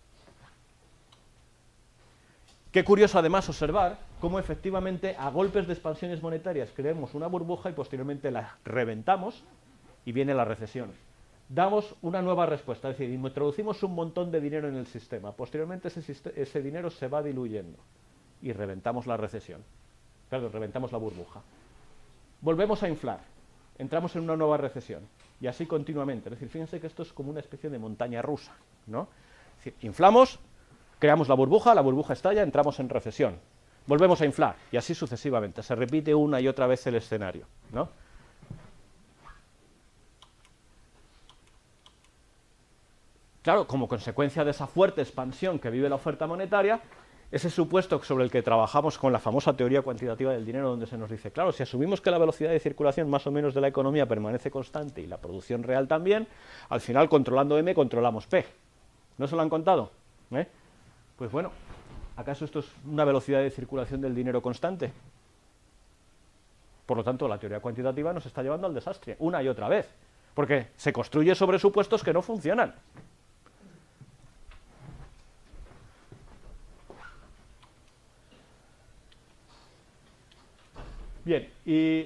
Qué curioso además observar cómo efectivamente a golpes de expansiones monetarias creamos una burbuja y posteriormente la reventamos y viene la recesión. Damos una nueva respuesta, es decir, introducimos un montón de dinero en el sistema, posteriormente ese, ese dinero se va diluyendo y reventamos la recesión, claro, reventamos la burbuja. Volvemos a inflar, entramos en una nueva recesión y así continuamente. Es decir, fíjense que esto es como una especie de montaña rusa, ¿no? Es decir, inflamos, creamos la burbuja, la burbuja estalla, entramos en recesión. Volvemos a inflar, y así sucesivamente. Se repite una y otra vez el escenario, ¿no? Claro, como consecuencia de esa fuerte expansión que vive la oferta monetaria, ese supuesto sobre el que trabajamos con la famosa teoría cuantitativa del dinero, donde se nos dice, claro, si asumimos que la velocidad de circulación más o menos de la economía permanece constante y la producción real también, al final, controlando M, controlamos P. ¿No se lo han contado? ¿Eh? Pues bueno, ¿acaso esto es una velocidad de circulación del dinero constante? Por lo tanto, la teoría cuantitativa nos está llevando al desastre, una y otra vez, porque se construye sobre supuestos que no funcionan. Bien, y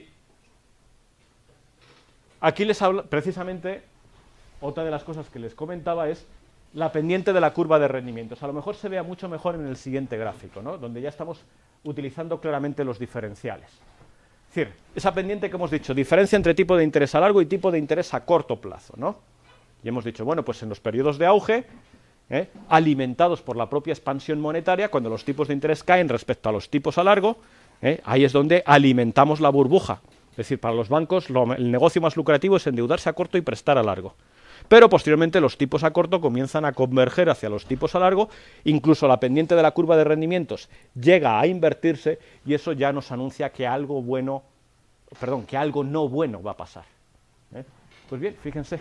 aquí les hablo, precisamente, otra de las cosas que les comentaba es la pendiente de la curva de rendimientos. A lo mejor se vea mucho mejor en el siguiente gráfico, ¿no? Donde ya estamos utilizando claramente los diferenciales. Es decir, esa pendiente que hemos dicho, diferencia entre tipo de interés a largo y tipo de interés a corto plazo, ¿no? Y hemos dicho, bueno, pues en los periodos de auge, ¿eh? alimentados por la propia expansión monetaria, cuando los tipos de interés caen respecto a los tipos a largo, ¿eh? ahí es donde alimentamos la burbuja. Es decir, para los bancos lo, el negocio más lucrativo es endeudarse a corto y prestar a largo. Pero posteriormente los tipos a corto comienzan a converger hacia los tipos a largo, incluso la pendiente de la curva de rendimientos llega a invertirse y eso ya nos anuncia que algo bueno, perdón, que algo no bueno va a pasar. ¿eh? Pues bien, fíjense,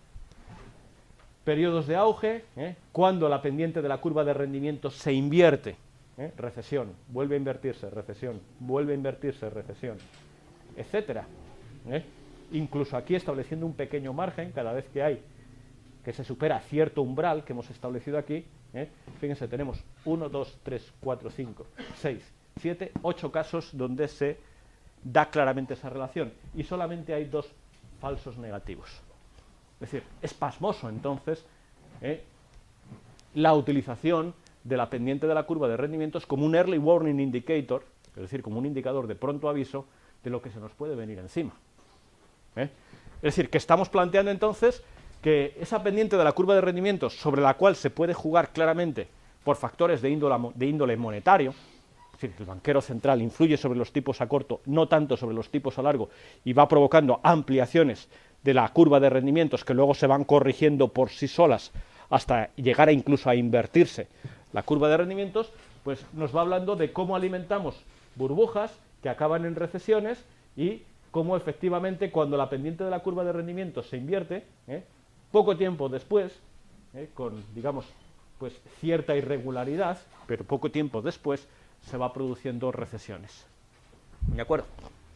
periodos de auge, ¿eh? cuando la pendiente de la curva de rendimientos se invierte, ¿eh? recesión, vuelve a invertirse, recesión, vuelve a invertirse, recesión, etcétera. ¿eh? Incluso aquí estableciendo un pequeño margen cada vez que hay que se supera cierto umbral que hemos establecido aquí, ¿eh? fíjense, tenemos uno, dos, tres, cuatro, cinco, seis, siete, ocho casos donde se da claramente esa relación y solamente hay dos falsos negativos. Es decir, es pasmoso entonces ¿eh? la utilización de la pendiente de la curva de rendimientos como un early warning indicator, es decir, como un indicador de pronto aviso de lo que se nos puede venir encima. ¿eh? Es decir, que estamos planteando entonces que esa pendiente de la curva de rendimientos sobre la cual se puede jugar claramente por factores de índole, de índole monetario, es decir, el banquero central influye sobre los tipos a corto, no tanto sobre los tipos a largo, y va provocando ampliaciones de la curva de rendimientos que luego se van corrigiendo por sí solas hasta llegar a incluso a invertirse la curva de rendimientos, pues nos va hablando de cómo alimentamos burbujas que acaban en recesiones y cómo efectivamente cuando la pendiente de la curva de rendimientos se invierte, ¿eh? poco tiempo después, ¿eh? con, digamos, pues cierta irregularidad, pero poco tiempo después se va produciendo recesiones. ¿De acuerdo?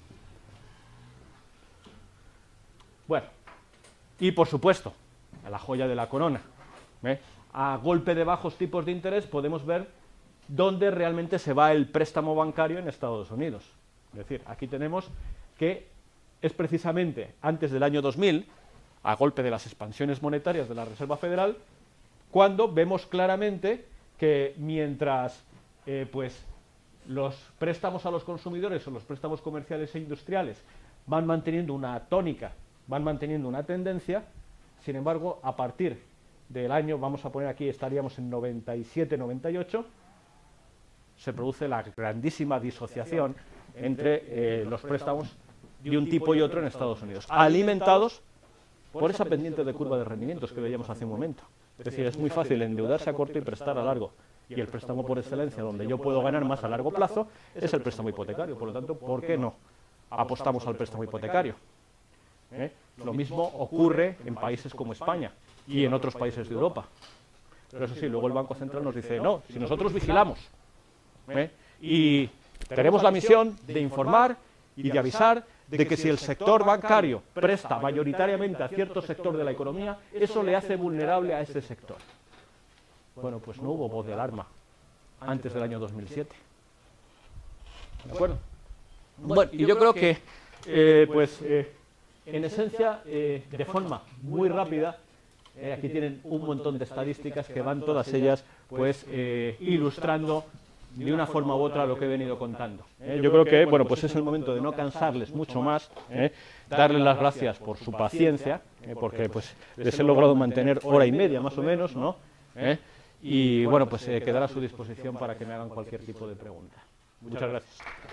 Bueno, y por supuesto, a la joya de la corona, ¿eh? a golpe de bajos tipos de interés podemos ver dónde realmente se va el préstamo bancario en Estados Unidos. Es decir, aquí tenemos que es precisamente antes del año dos mil, a golpe de las expansiones monetarias de la Reserva Federal, cuando vemos claramente que mientras eh, pues, los préstamos a los consumidores o los préstamos comerciales e industriales van manteniendo una tónica, van manteniendo una tendencia, sin embargo, a partir del año, vamos a poner aquí, estaríamos en noventa y siete noventa y ocho, se produce la grandísima disociación entre eh, los préstamos de un tipo y otro en Estados Unidos, alimentados por esa pendiente de curva de rendimientos que veíamos hace un momento. Es decir, es muy fácil endeudarse a corto y prestar a largo. Y el préstamo por excelencia, donde yo puedo ganar más a largo plazo, es el préstamo hipotecario. Por lo tanto, ¿por qué no apostamos al préstamo hipotecario? ¿Eh? Lo mismo ocurre en países como España y en otros países de Europa. Pero eso sí, luego el Banco Central nos dice, no, si nosotros vigilamos ¿eh? y tenemos la misión de informar y de avisar de que si el sector bancario presta mayoritariamente a cierto sector de la economía, eso le hace vulnerable a ese sector. Bueno, pues no hubo voz de alarma antes del año dos mil siete. ¿De acuerdo? Bueno, y yo creo que, eh, pues, eh, en esencia, eh, de forma muy rápida, eh, aquí tienen un montón de estadísticas que van todas ellas, pues, eh, ilustrando de una forma u otra lo que he venido contando. ¿eh? Yo creo que, bueno, pues es el momento de no cansarles mucho más, ¿eh? darles las gracias por su paciencia, ¿eh? porque, pues, les he logrado mantener hora y media, más o menos, ¿no? ¿Eh? Y, bueno, pues eh, quedar a su disposición para que me hagan cualquier tipo de pregunta. Muchas gracias.